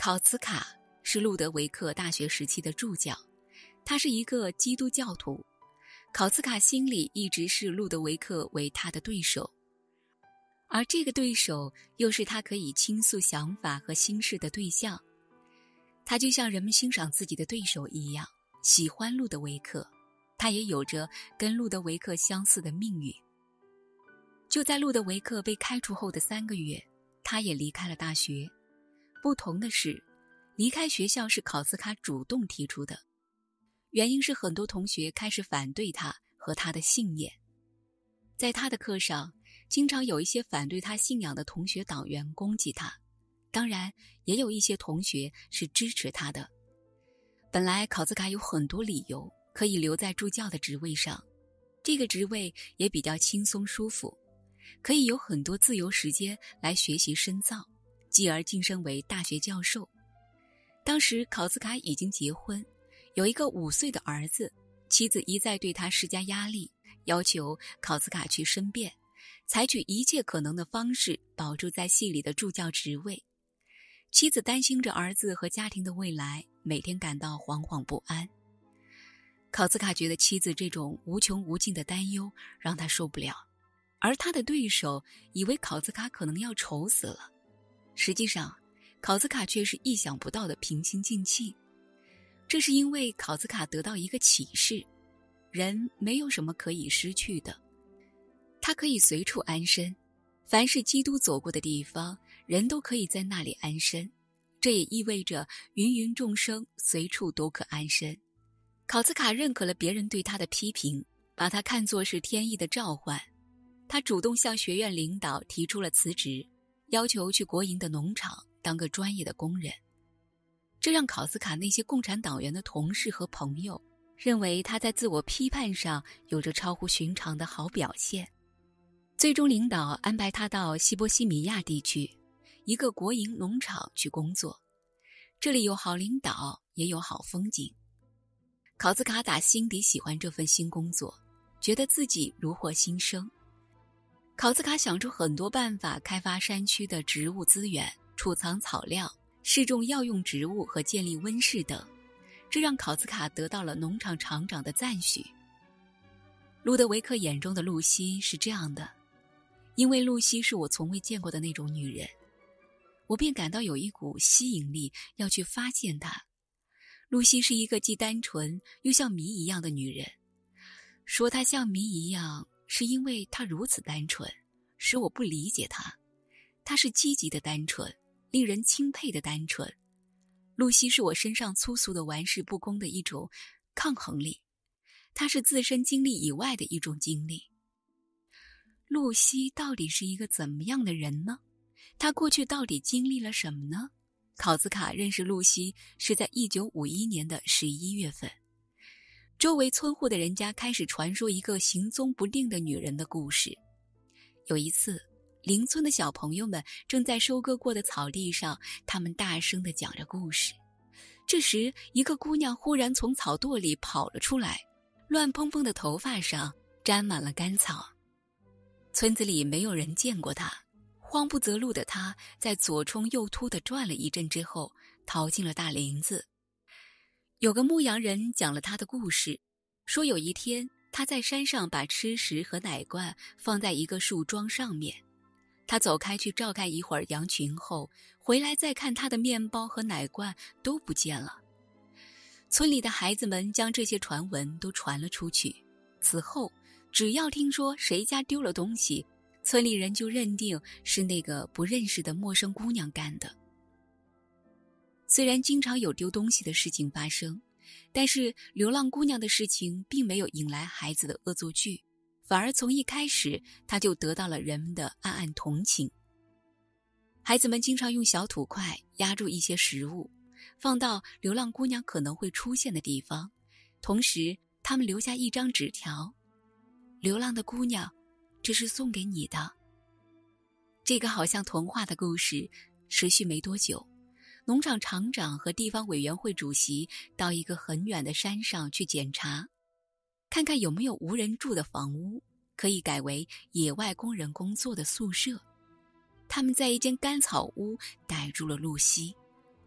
[SPEAKER 1] 考茨卡是路德维克大学时期的助教，他是一个基督教徒。考茨卡心里一直视路德维克为他的对手，而这个对手又是他可以倾诉想法和心事的对象。他就像人们欣赏自己的对手一样，喜欢路德维克，他也有着跟路德维克相似的命运。就在路德维克被开除后的三个月，他也离开了大学。不同的是，离开学校是考茨卡主动提出的，原因是很多同学开始反对他和他的信念。在他的课上，经常有一些反对他信仰的同学党员攻击他，当然也有一些同学是支持他的。本来考茨卡有很多理由可以留在助教的职位上，这个职位也比较轻松舒服，可以有很多自由时间来学习深造，继而晋升为大学教授。当时考茨卡已经结婚，有一个五岁的儿子，妻子一再对他施加压力，要求考茨卡去申辩，采取一切可能的方式保住在系里的助教职位。妻子担心着儿子和家庭的未来，每天感到惶惶不安。考茨卡觉得妻子这种无穷无尽的担忧让他受不了，而他的对手以为考茨卡可能要愁死了。实际上，考茨卡却是意想不到的平心静气。这是因为考茨卡得到一个启示，人没有什么可以失去的，他可以随处安身，凡是基督走过的地方，人都可以在那里安身，这也意味着芸芸众生随处都可安身。考茨卡认可了别人对他的批评，把他看作是天意的召唤。他主动向学院领导提出了辞职，要求去国营的农场当个专业的工人。这让考茨卡那些共产党员的同事和朋友认为他在自我批判上有着超乎寻常的好表现。最终领导安排他到西波西米亚地区一个国营农场去工作，这里有好领导，也有好风景。考茨卡打心底喜欢这份新工作，觉得自己如获新生。考茨卡想出很多办法开发山区的植物资源，储藏草料，试种药用植物和建立温室等，这让考茨卡得到了农场厂长的赞许。路德维克眼中的露西是这样的，因为露西是我从未见过的那种女人，我便感到有一股吸引力要去发现她。露西是一个既单纯又像谜一样的女人，说她像谜一样，是因为她如此单纯，使我不理解她。她是积极的单纯，令人钦佩的单纯。露西是我身上粗俗的玩世不恭的一种抗衡力，它是自身经历以外的一种经历。露西到底是一个怎么样的人呢？她过去到底经历了什么呢？考茨卡认识露西是在一九五一年的十一月份，周围村户的人家开始传说一个行踪不定的女人的故事。有一次，邻村的小朋友们正在收割过的草地上，他们大声地讲着故事。这时，一个姑娘忽然从草垛里跑了出来，乱蓬蓬的头发上沾满了干草。村子里没有人见过她，慌不择路的她在左冲右突地转了一阵之后，逃进了大林子。有个牧羊人讲了他的故事，说有一天他在山上把吃食和奶罐放在一个树桩上面，他走开去照看一会儿羊群后，回来再看他的面包和奶罐都不见了。村里的孩子们将这些传闻都传了出去，此后只要听说谁家丢了东西，村里人就认定是那个不认识的陌生姑娘干的。虽然经常有丢东西的事情发生，但是流浪姑娘的事情并没有引来孩子的恶作剧，反而从一开始她就得到了人们的暗暗同情。孩子们经常用小土块压住一些食物，放到流浪姑娘可能会出现的地方，同时他们留下一张纸条：流浪的姑娘，这是送给你的。这个好像童话的故事持续没多久，农场厂长和地方委员会主席到一个很远的山上去检查，看看有没有无人住的房屋，可以改为野外工人工作的宿舍。他们在一间干草屋逮住了露西。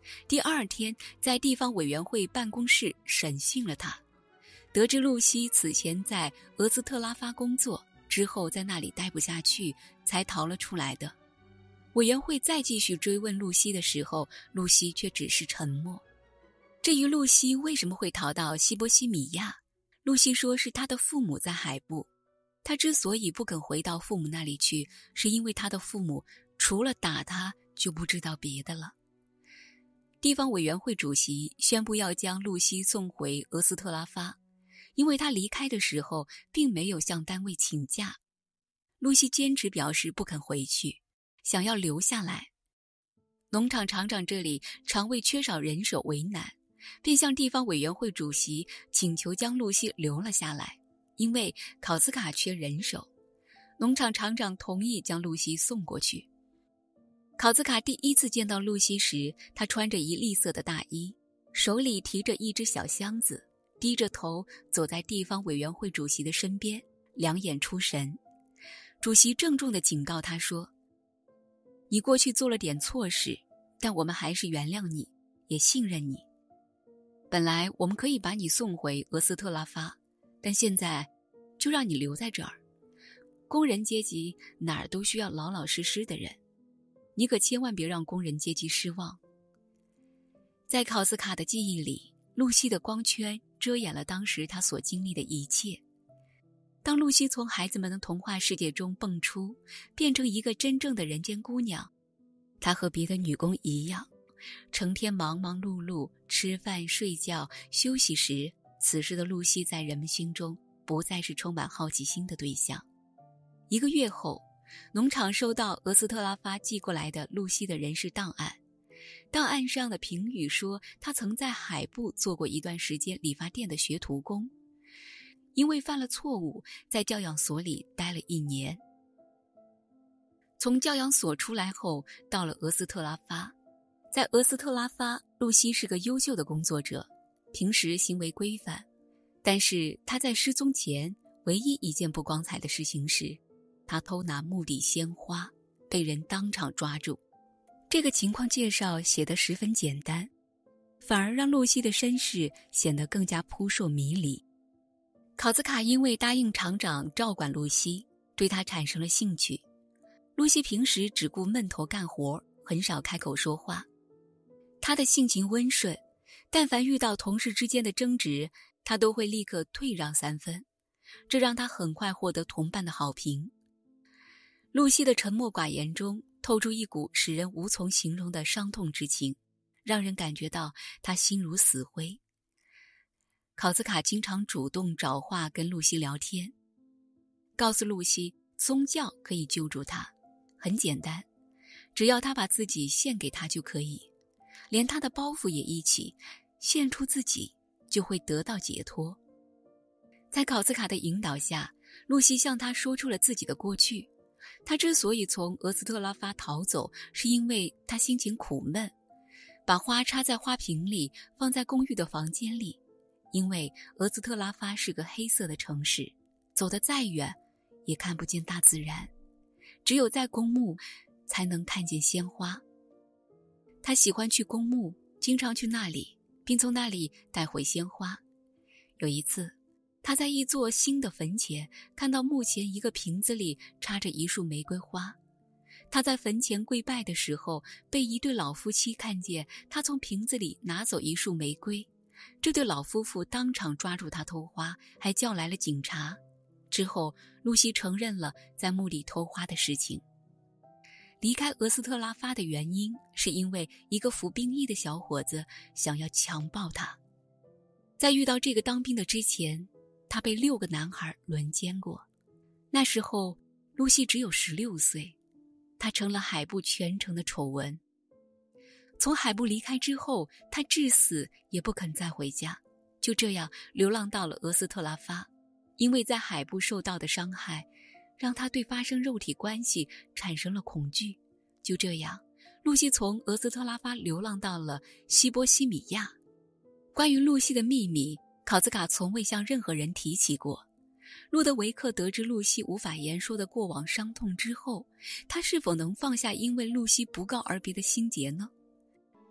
[SPEAKER 1] 第二天在地方委员会办公室审讯了他，得知露西此前在俄斯特拉发工作，之后在那里待不下去，才逃了出来的。委员会再继续追问露西的时候，露西却只是沉默。至于露西为什么会逃到西波西米亚，露西说是她的父母在海部，她之所以不肯回到父母那里去，是因为她的父母除了打她就不知道别的了。地方委员会主席宣布要将露西送回俄斯特拉发，因为她离开的时候并没有向单位请假。露西坚持表示不肯回去，想要留下来。农场厂长这里常为缺少人手为难，便向地方委员会主席请求将露西留了下来，因为考斯卡缺人手。农场厂长同意将露西送过去。考兹卡第一次见到露西时，她穿着一栗色的大衣，手里提着一只小箱子，低着头走在地方委员会主席的身边，两眼出神。主席郑重地警告她说：你过去做了点错事，但我们还是原谅你，也信任你。本来我们可以把你送回俄斯特拉发，但现在就让你留在这儿。工人阶级哪儿都需要老老实实的人，你可千万别让工人阶级失望。在考斯卡的记忆里，露西的光圈遮掩了当时她所经历的一切。当露西从孩子们的童话世界中蹦出，变成一个真正的人间姑娘，她和别的女工一样，成天忙忙碌碌，吃饭睡觉休息时，此时的露西在人们心中不再是充满好奇心的对象。一个月后，农场收到俄斯特拉发寄过来的露西的人事档案，档案上的评语说她曾在海部做过一段时间理发店的学徒工，因为犯了错误，在教养所里待了一年。从教养所出来后，到了俄斯特拉发。在俄斯特拉发，露西是个优秀的工作者，平时行为规范，但是她在失踪前唯一一件不光彩的事情是，她偷拿墓地鲜花，被人当场抓住。这个情况介绍写得十分简单，反而让露西的身世显得更加扑朔迷离。考兹卡因为答应厂长照管露西，对她产生了兴趣。露西平时只顾闷头干活，很少开口说话。她的性情温顺，但凡遇到同事之间的争执，她都会立刻退让三分，这让她很快获得同伴的好评。露西的沉默寡言中透出一股使人无从形容的伤痛之情，让人感觉到她心如死灰。考兹卡经常主动找话跟露西聊天，告诉露西宗教可以救助她，很简单，只要她把自己献给他就可以，连她的包袱也一起献出自己，就会得到解脱。在考兹卡的引导下，露西向他说出了自己的过去。她之所以从俄斯特拉发逃走，是因为她心情苦闷，把花插在花瓶里，放在公寓的房间里。因为俄斯特拉发是个黑色的城市，走得再远也看不见大自然，只有在公墓才能看见鲜花。他喜欢去公墓，经常去那里，并从那里带回鲜花。有一次，他在一座新的坟前看到墓前一个瓶子里插着一束玫瑰花。他在坟前跪拜的时候，被一对老夫妻看见他从瓶子里拿走一束玫瑰。这对老夫妇当场抓住他偷花，还叫来了警察。之后，露西承认了在墓里偷花的事情。离开俄斯特拉发的原因，是因为一个服兵役的小伙子想要强暴他。在遇到这个当兵的之前，他被六个男孩轮奸过。那时候，露西只有十六岁，她成了海部全城的丑闻。从海部离开之后，他至死也不肯再回家，就这样流浪到了俄斯特拉发。因为在海部受到的伤害，让他对发生肉体关系产生了恐惧。就这样，露西从俄斯特拉发流浪到了西波西米亚。关于露西的秘密，考兹卡从未向任何人提起过。路德维克得知露西无法言说的过往伤痛之后，他是否能放下因为露西不告而别的心结呢？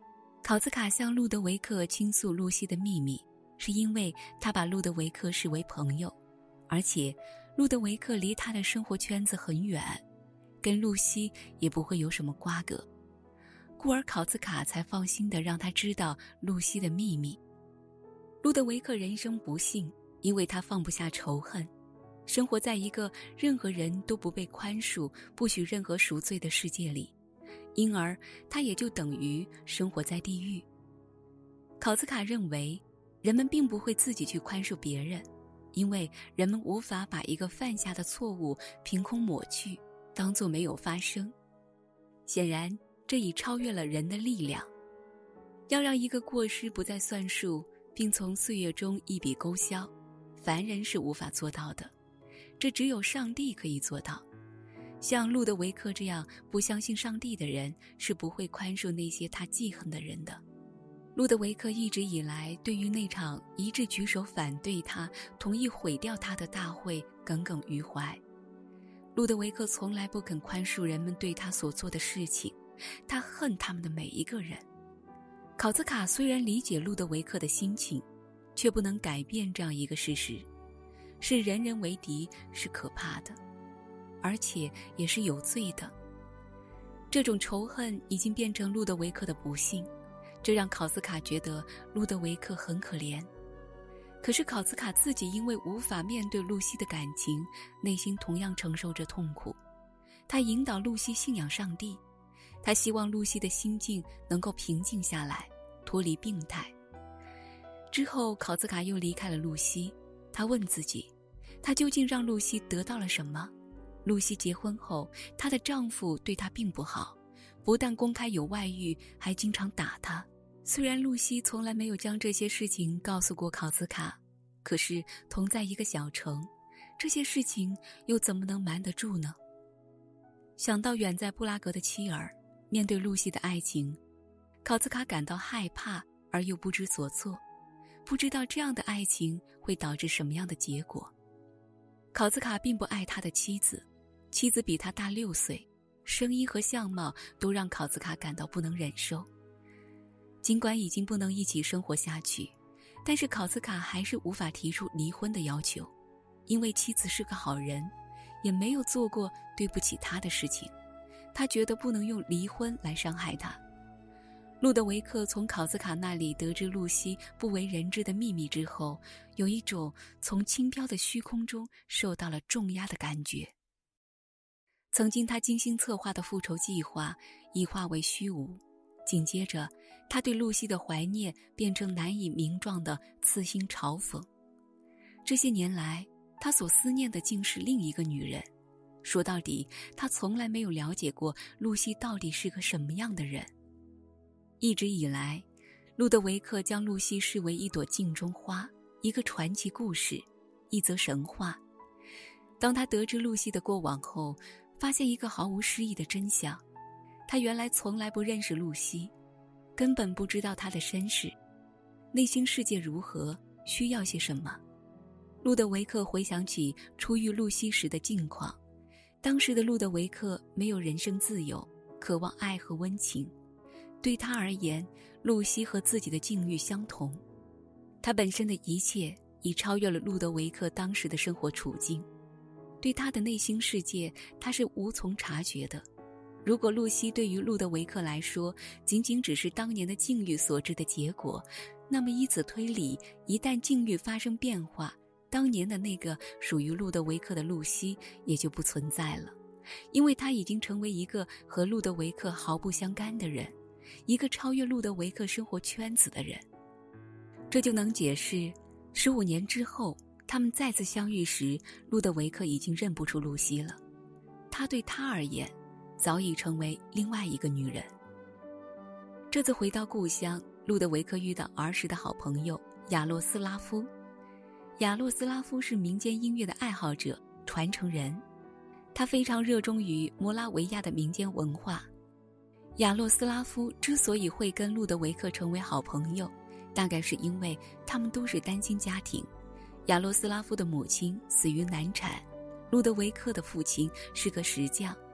[SPEAKER 1] 考兹卡向路德维克倾诉露西的秘密，是因为他把路德维克视为朋友，而且路德维克离他的生活圈子很远，跟露西也不会有什么瓜葛，故而考兹卡才放心地让他知道露西的秘密。路德维克人生不幸，因为他放不下仇恨，生活在一个任何人都不被宽恕、不许任何赎罪的世界里，因而他也就等于生活在地狱。考兹卡认为，人们并不会自己去宽恕别人，因为人们无法把一个犯下的错误凭空抹去，当作没有发生。显然，这已超越了人的力量。要让一个过失不再算数，并从岁月中一笔勾销，凡人是无法做到的，这只有上帝可以做到。像路德维克这样不相信上帝的人，是不会宽恕那些他记恨的人的。路德维克一直以来对于那场一致举手反对他、同意毁掉他的大会耿耿于怀。路德维克从来不肯宽恕人们对他所做的事情，他恨他们的每一个人。考兹卡虽然理解路德维克的心情，却不能改变这样一个事实：是人人为敌是可怕的，而且也是有罪的。这种仇恨已经变成路德维克的不幸，这让考兹卡觉得路德维克很可怜。可是考兹卡自己因为无法面对露西的感情，内心同样承受着痛苦。他引导露西信仰上帝，他希望露西的心境能够平静下来，脱离病态。之后考兹卡又离开了露西，他问自己，他究竟让露西得到了什么？露西结婚后，她的丈夫对她并不好，不但公开有外遇，还经常打她。虽然露西从来没有将这些事情告诉过考兹卡，可是同在一个小城，这些事情又怎么能瞒得住呢？想到远在布拉格的妻儿，面对露西的爱情，考兹卡感到害怕而又不知所措，不知道这样的爱情会导致什么样的结果。考兹卡并不爱他的妻子，妻子比他大六岁，声音和相貌都让考兹卡感到不能忍受。尽管已经不能一起生活下去，但是考兹卡还是无法提出离婚的要求，因为妻子是个好人，也没有做过对不起他的事情，他觉得不能用离婚来伤害他。路德维克从考兹卡那里得知露西不为人知的秘密之后，有一种从轻飘的虚空中受到了重压的感觉。曾经他精心策划的复仇计划已化为虚无，紧接着他对露西的怀念变成难以名状的刺心嘲讽。这些年来，他所思念的竟是另一个女人。说到底，他从来没有了解过露西到底是个什么样的人。一直以来，路德维克将露西视为一朵镜中花，一个传奇故事，一则神话。当他得知露西的过往后，发现一个毫无诗意的真相：他原来从来不认识露西，根本不知道她的身世，内心世界如何，需要些什么。路德维克回想起初遇露西时的境况，当时的路德维克没有人身自由，渴望爱和温情。对他而言，露西和自己的境遇相同，他本身的一切已超越了路德维克当时的生活处境。对他的内心世界，他是无从察觉的。如果露西对于路德维克来说仅仅只是当年的境遇所致的结果，那么依此推理，一旦境遇发生变化，当年的那个属于路德维克的露西也就不存在了，因为他已经成为一个和路德维克毫不相干的人，一个超越路德维克生活圈子的人。这就能解释十五年之后他们再次相遇时，路德维克已经认不出露西了。他对他而言早已成为另外一个女人。这次回到故乡，路德维克遇到儿时的好朋友亚洛斯拉夫。亚洛斯拉夫是民间音乐的爱好者、传承人，他非常热衷于摩拉维亚的民间文化。亚洛斯拉夫之所以会跟路德维克成为好朋友，大概是因为他们都是单亲家庭。亚洛斯拉夫的母亲死于难产，路德维克的父亲是个石匠。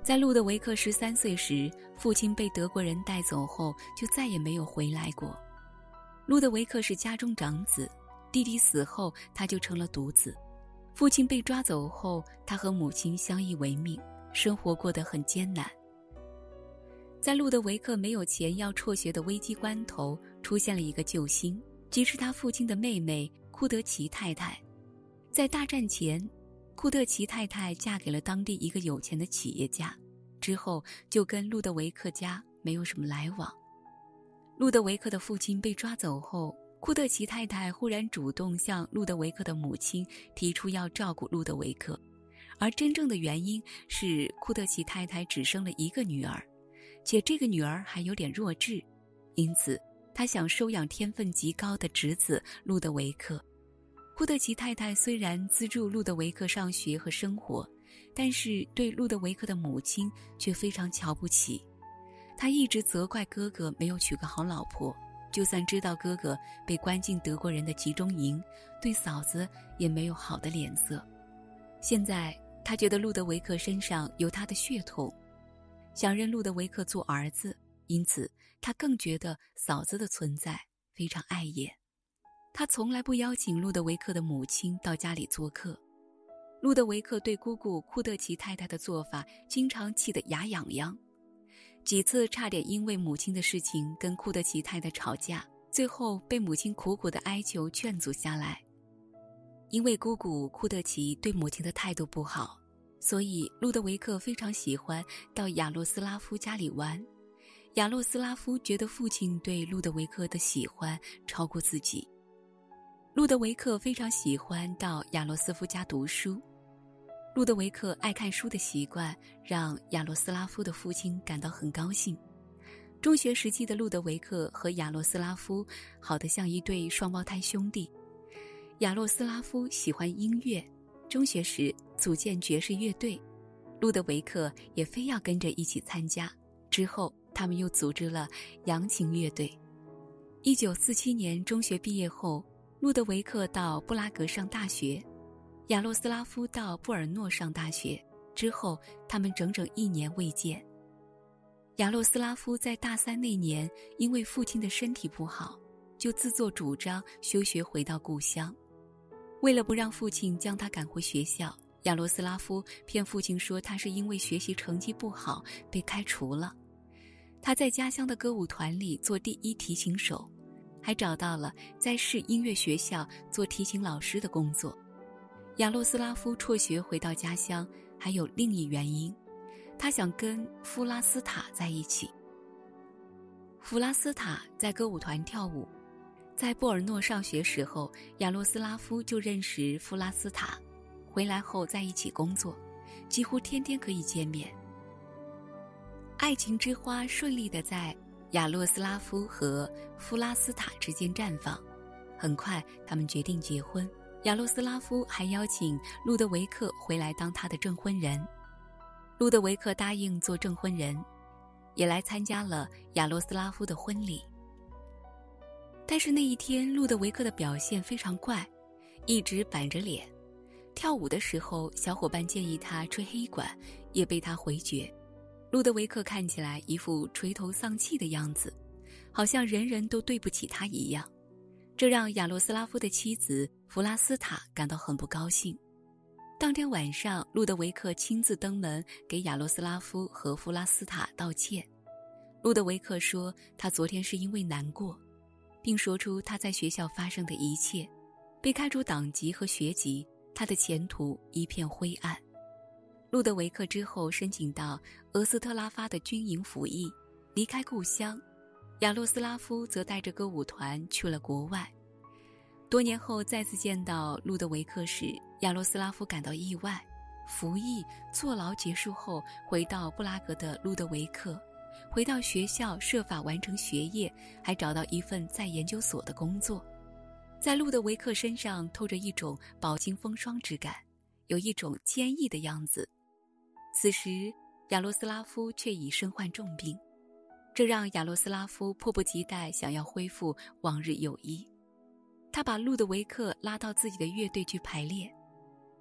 [SPEAKER 1] 在路德维克十三岁时，父亲被德国人带走后，就再也没有回来过。路德维克是家中长子，弟弟死后，他就成了独子。父亲被抓走后，他和母亲相依为命，生活过得很艰难。在路德维克没有钱要辍学的危机关头，出现了一个救星，即是他父亲的妹妹库德奇太太。在大战前，库德奇太太嫁给了当地一个有钱的企业家，之后就跟路德维克家没有什么来往。路德维克的父亲被抓走后，库德奇太太忽然主动向路德维克的母亲提出要照顾路德维克，而真正的原因是库德奇太太只生了一个女儿，且这个女儿还有点弱智，因此她想收养天分极高的侄子路德维克。库德奇太太虽然资助路德维克上学和生活，但是对路德维克的母亲却非常瞧不起。她一直责怪哥哥没有娶个好老婆，就算知道哥哥被关进德国人的集中营，对嫂子也没有好的脸色。现在她觉得路德维克身上有他的血统，想认路德维克做儿子，因此她更觉得嫂子的存在非常碍眼。他从来不邀请路德维克的母亲到家里做客。路德维克对姑姑库德奇太太的做法经常气得牙痒痒，几次差点因为母亲的事情跟库德奇太太吵架，最后被母亲苦苦的哀求劝阻下来。因为姑姑库德奇对母亲的态度不好，所以路德维克非常喜欢到亚洛斯拉夫家里玩。亚洛斯拉夫觉得父亲对路德维克的喜欢超过自己。路德维克非常喜欢到亚罗斯夫家读书。路德维克爱看书的习惯让亚罗斯拉夫的父亲感到很高兴。中学时期的路德维克和亚罗斯拉夫好得像一对双胞胎兄弟。亚洛斯拉夫喜欢音乐，中学时组建爵士乐队，路德维克也非要跟着一起参加。之后他们又组织了扬琴乐队。一九四七年中学毕业后，路德维克到布拉格上大学，亚洛斯拉夫到布尔诺上大学，之后他们整整一年未见。亚洛斯拉夫在大三那年因为父亲的身体不好，就自作主张休学回到故乡。为了不让父亲将他赶回学校，亚洛斯拉夫骗父亲说他是因为学习成绩不好被开除了。他在家乡的歌舞团里做第一提琴手，还找到了在市音乐学校做提琴老师的工作。亚洛斯拉夫辍学回到家乡还有另一原因，他想跟弗拉斯塔在一起。弗拉斯塔在歌舞团跳舞，在波尔诺上学时候，亚洛斯拉夫就认识弗拉斯塔，回来后在一起工作，几乎天天可以见面。爱情之花顺利地在亚洛斯拉夫和弗拉斯塔之间绽放，很快他们决定结婚。亚洛斯拉夫还邀请路德维克回来当他的证婚人，路德维克答应做证婚人，也来参加了亚洛斯拉夫的婚礼。但是那一天路德维克的表现非常怪，一直板着脸，跳舞的时候小伙伴建议他吹黑管，也被他回绝。路德维克看起来一副垂头丧气的样子，好像人人都对不起他一样，这让亚洛斯拉夫的妻子弗拉斯塔感到很不高兴。当天晚上，路德维克亲自登门给亚洛斯拉夫和弗拉斯塔道歉。路德维克说他昨天是因为难过，并说出他在学校发生的一切，被开除党籍和学籍，他的前途一片灰暗。路德维克之后申请到俄斯特拉发的军营服役，离开故乡。亚洛斯拉夫则带着歌舞团去了国外。多年后再次见到路德维克时，亚洛斯拉夫感到意外。服役坐牢结束后，回到布拉格的路德维克回到学校设法完成学业，还找到一份在研究所的工作。在路德维克身上透着一种饱经风霜之感，有一种坚毅的样子。此时亚洛斯拉夫却已身患重病，这让亚洛斯拉夫迫不及待想要恢复往日友谊。他把路德维克拉到自己的乐队去排练。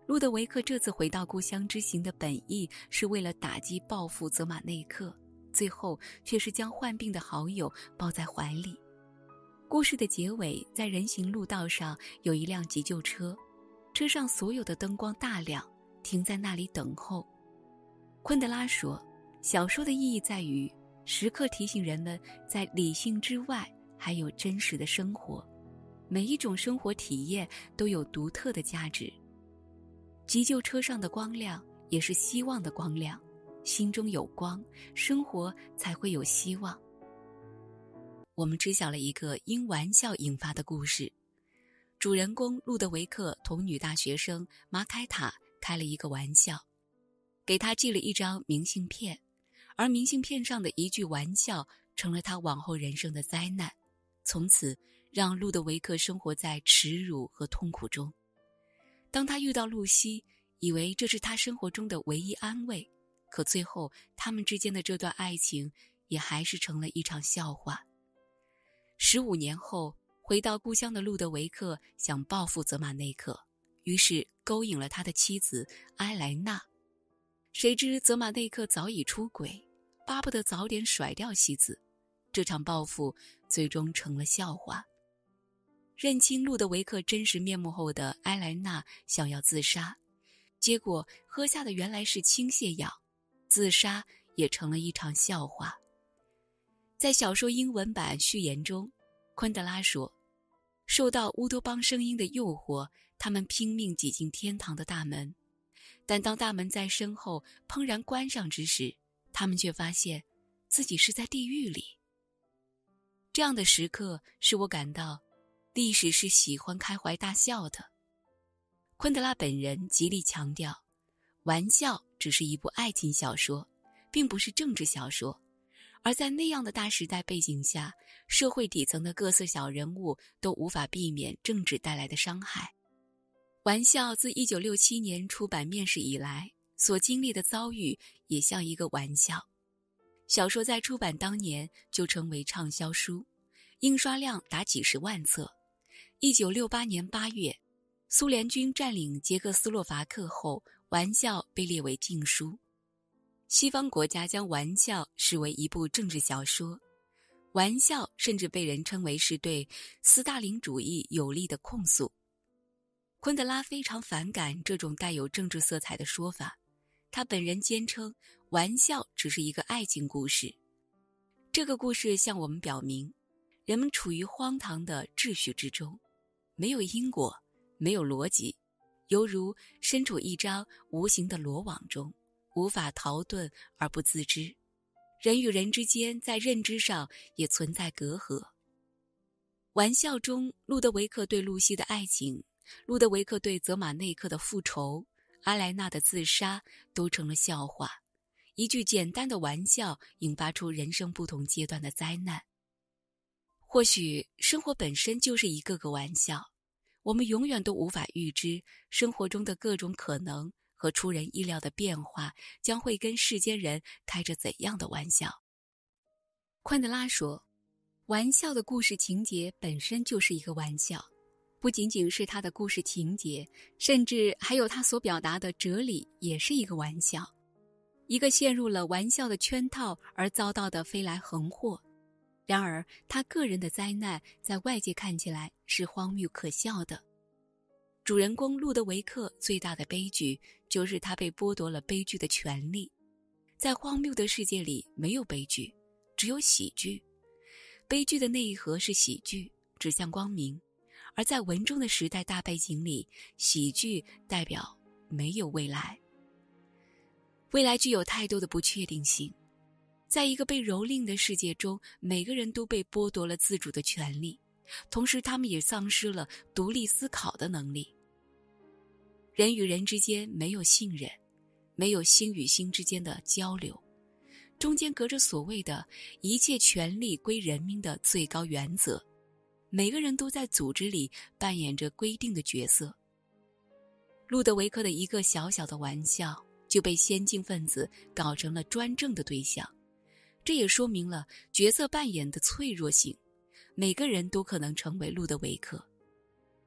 [SPEAKER 1] 路德维克这次回到故乡之行的本意是为了打击报复泽马内克，最后却是将患病的好友抱在怀里。故事的结尾，在人行路道上有一辆急救车，车上所有的灯光大亮，停在那里等候。昆德拉说，小说的意义在于时刻提醒人们，在理性之外还有真实的生活，每一种生活体验都有独特的价值。急救车上的光亮也是希望的光亮，心中有光，生活才会有希望。我们知晓了一个因玩笑引发的故事，主人公路德维克同女大学生马凯塔开了一个玩笑，给他寄了一张明信片，而明信片上的一句玩笑成了他往后人生的灾难，从此让路德维克生活在耻辱和痛苦中。当他遇到露西，以为这是他生活中的唯一安慰，可最后他们之间的这段爱情也还是成了一场笑话。十五年后，回到故乡的路德维克想报复泽马内克，于是勾引了他的妻子埃莱娜。谁知泽马内克早已出轨，巴不得早点甩掉妻子。这场报复最终成了笑话。认清路德维克真实面目后的埃莱娜想要自杀，结果喝下的原来是倾泻药，自杀也成了一场笑话。在小说英文版序言中，昆德拉说，受到乌托邦声音的诱惑，他们拼命挤进天堂的大门，但当大门在身后砰然关上之时，他们却发现自己是在地狱里。这样的时刻使我感到历史是喜欢开怀大笑的。昆德拉本人极力强调，玩笑只是一部爱情小说，并不是政治小说，而在那样的大时代背景下，社会底层的各色小人物都无法避免政治带来的伤害。玩笑自一九六七年出版面世以来，所经历的遭遇也像一个玩笑。小说在出版当年就成为畅销书，印刷量达几十万册。一九六八年八月，苏联军占领捷克斯洛伐克后，玩笑被列为禁书。西方国家将玩笑视为一部政治小说，玩笑甚至被人称为是对斯大林主义有力的控诉。昆德拉非常反感这种带有政治色彩的说法，他本人坚称玩笑只是一个爱情故事。这个故事向我们表明，人们处于荒唐的秩序之中，没有因果，没有逻辑，犹如身处一张无形的罗网中，无法逃遁而不自知。人与人之间在认知上也存在隔阂。玩笑中，路德维克对露西的爱情，路德维克对泽马内克的复仇，阿莱娜的自杀都成了笑话。一句简单的玩笑引发出人生不同阶段的灾难。或许生活本身就是一个个玩笑，我们永远都无法预知生活中的各种可能和出人意料的变化将会跟世间人开着怎样的玩笑。昆德拉说，玩笑的故事情节本身就是一个玩笑，不仅仅是他的故事情节，甚至还有他所表达的哲理也是一个玩笑，一个陷入了玩笑的圈套而遭到的飞来横祸。然而他个人的灾难在外界看起来是荒谬可笑的。主人公路德维克最大的悲剧就是他被剥夺了悲剧的权利。在荒谬的世界里没有悲剧，只有喜剧。悲剧的内核是喜剧，指向光明，而在文中的时代大背景里，喜剧代表没有未来。未来具有太多的不确定性，在一个被蹂躏的世界中，每个人都被剥夺了自主的权利，同时他们也丧失了独立思考的能力。人与人之间没有信任，没有心与心之间的交流，中间隔着所谓的一切权力归人民的最高原则，每个人都在组织里扮演着规定的角色。路德维克的一个小小的玩笑就被先进分子搞成了专政的对象，这也说明了角色扮演的脆弱性，每个人都可能成为路德维克。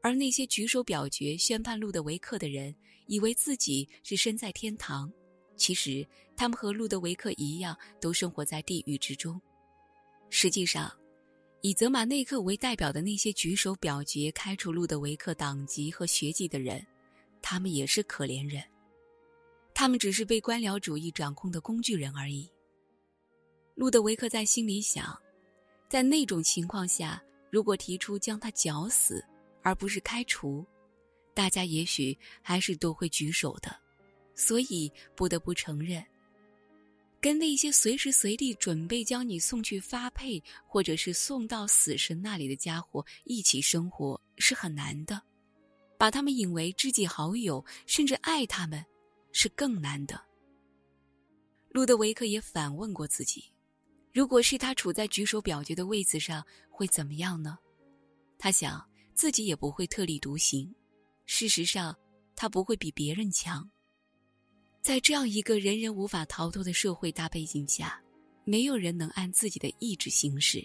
[SPEAKER 1] 而那些举手表决宣判路德维克的人，以为自己是身在天堂，其实他们和路德维克一样，都生活在地狱之中。实际上，以泽马内克为代表的那些举手表决开除路德维克党籍和学籍的人，他们也是可怜人，他们只是被官僚主义掌控的工具人而已。路德维克在心里想，在那种情况下，如果提出将他绞死而不是开除，大家也许还是都会举手的。所以不得不承认，跟那些随时随地准备将你送去发配或者是送到死神那里的家伙一起生活是很难的，把他们引为知己好友，甚至爱他们，是更难的。路德维克也反问过自己，如果是他处在举手表决的位子上，会怎么样呢？他想自己也不会特立独行，事实上他不会比别人强。在这样一个人人无法逃脱的社会大背景下，没有人能按自己的意志行事。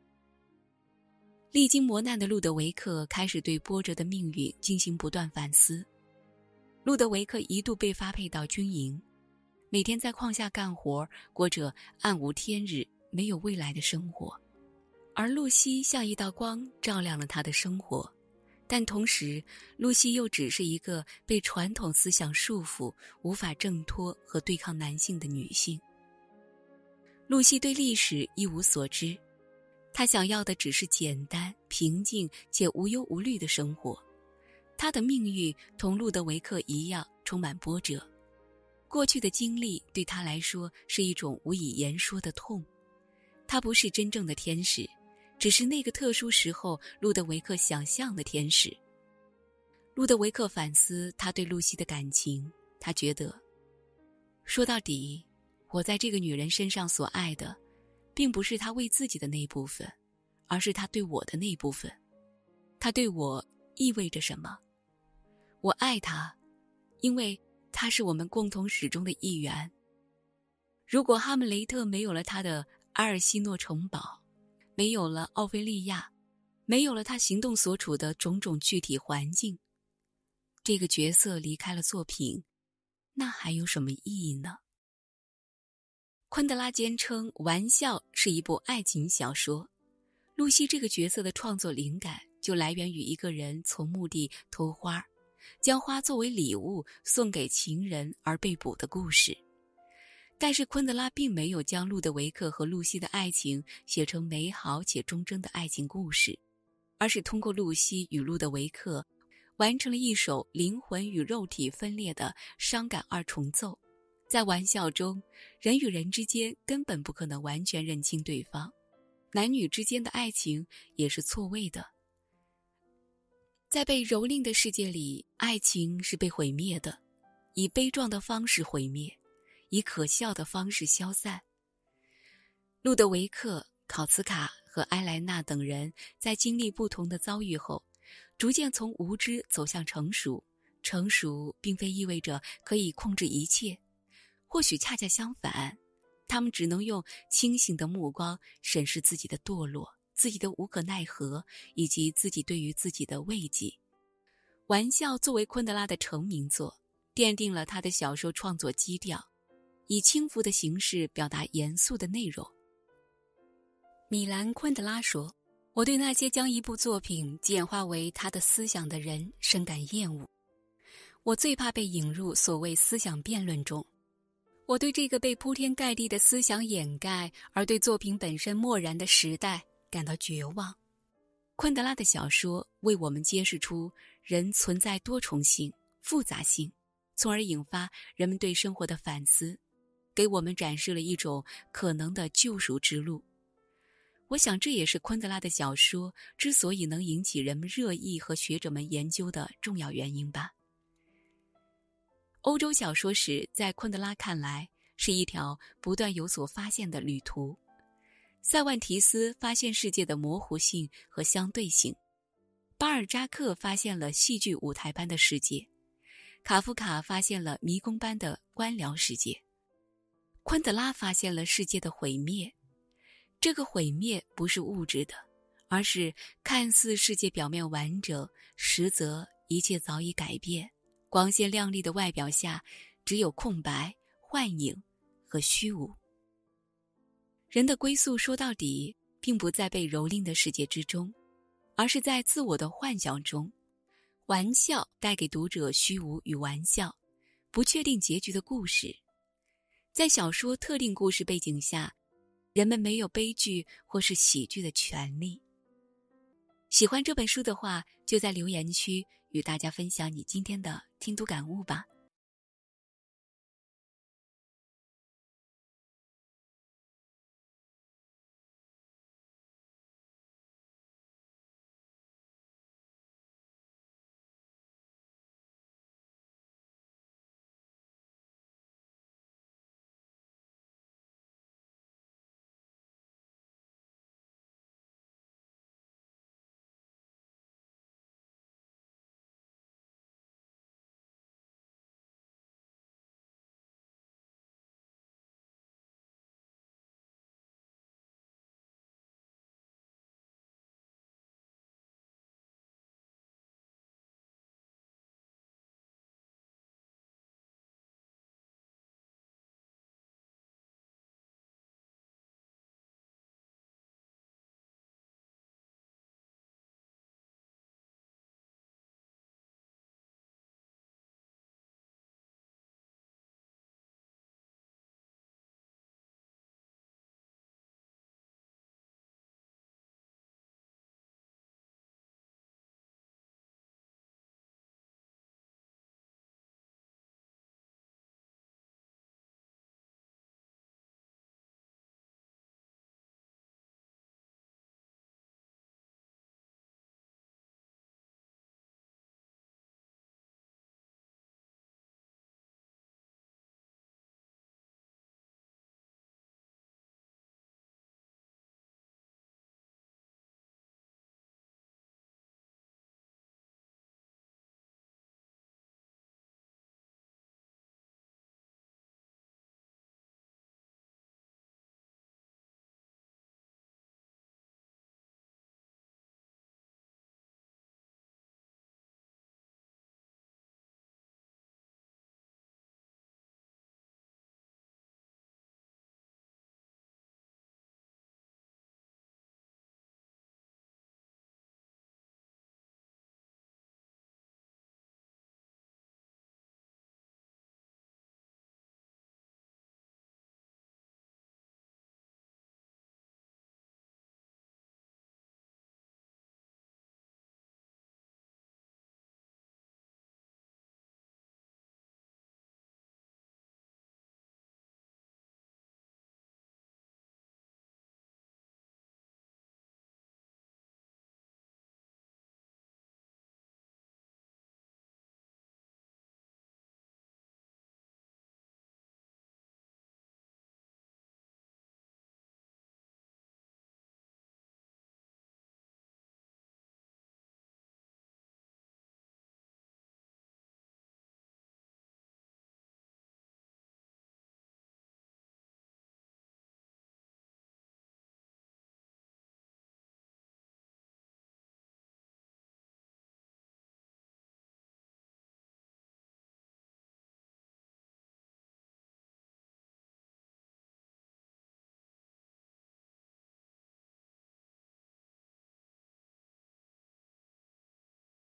[SPEAKER 1] 历经磨难的路德维克开始对波折的命运进行不断反思。路德维克一度被发配到军营，每天在矿下干活，过着暗无天日、没有未来的生活。而露西像一道光，照亮了他的生活。但同时，露西又只是一个被传统思想束缚、无法挣脱和对抗男性的女性。露西对历史一无所知，她想要的只是简单、平静且无忧无虑的生活。她的命运同路德维克一样充满波折，过去的经历对她来说是一种无以言说的痛。她不是真正的天使，只是那个特殊时候路德维克想象的天使。路德维克反思他对露西的感情，他觉得，说到底，我在这个女人身上所爱的，并不是她为自己的那部分，而是她对我的那部分。她对我意味着什么？我爱她，因为她是我们共同史中的一员。如果哈姆雷特没有了他的阿尔西诺城堡，没有了奥菲利亚，没有了他行动所处的种种具体环境，这个角色离开了作品，那还有什么意义呢？昆德拉坚称《玩笑》是一部爱情小说。露西这个角色的创作灵感就来源于一个人从墓地偷花，将花作为礼物送给情人而被捕的故事。但是昆德拉并没有将路德维克和露西的爱情写成美好且忠贞的爱情故事，而是通过露西与路德维克完成了一首灵魂与肉体分裂的伤感二重奏。在玩笑中，人与人之间根本不可能完全认清对方，男女之间的爱情也是错位的。在被蹂躏的世界里，爱情是被毁灭的，以悲壮的方式毁灭，以可笑的方式消散。路德维克、考茨卡和埃莱娜等人在经历不同的遭遇后，逐渐从无知走向成熟。成熟并非意味着可以控制一切，或许恰恰相反，他们只能用清醒的目光审视自己的堕落、自己的无可奈何，以及自己对于自己的慰藉。玩笑作为昆德拉的成名作，奠定了他的小说创作基调，以轻浮的形式表达严肃的内容。米兰·昆德拉说，我对那些将一部作品简化为他的思想的人深感厌恶。我最怕被引入所谓思想辩论中。我对这个被铺天盖地的思想掩盖，而对作品本身漠然的时代感到绝望。昆德拉的小说为我们揭示出人存在多重性、复杂性，从而引发人们对生活的反思，给我们展示了一种可能的救赎之路。我想这也是昆德拉的小说之所以能引起人们热议和学者们研究的重要原因吧。欧洲小说史在昆德拉看来是一条不断有所发现的旅途。塞万提斯发现世界的模糊性和相对性，巴尔扎克发现了戏剧舞台般的世界，卡夫卡发现了迷宫般的官僚世界，昆德拉发现了世界的毁灭。这个毁灭不是物质的， 而是看似世界表面完整，实则一切早已改变。光鲜亮丽的外表下，只有空白、幻影和虚无。人的归宿说到底，并不在被蹂躏的世界之中，而是在自我的幻想中。玩笑带给读者虚无与玩笑，不确定结局的故事。在小说特定故事背景下，人们没有悲剧或是喜剧的权利。喜欢这本书的话，就在留言区与大家分享你今天的听读感悟吧。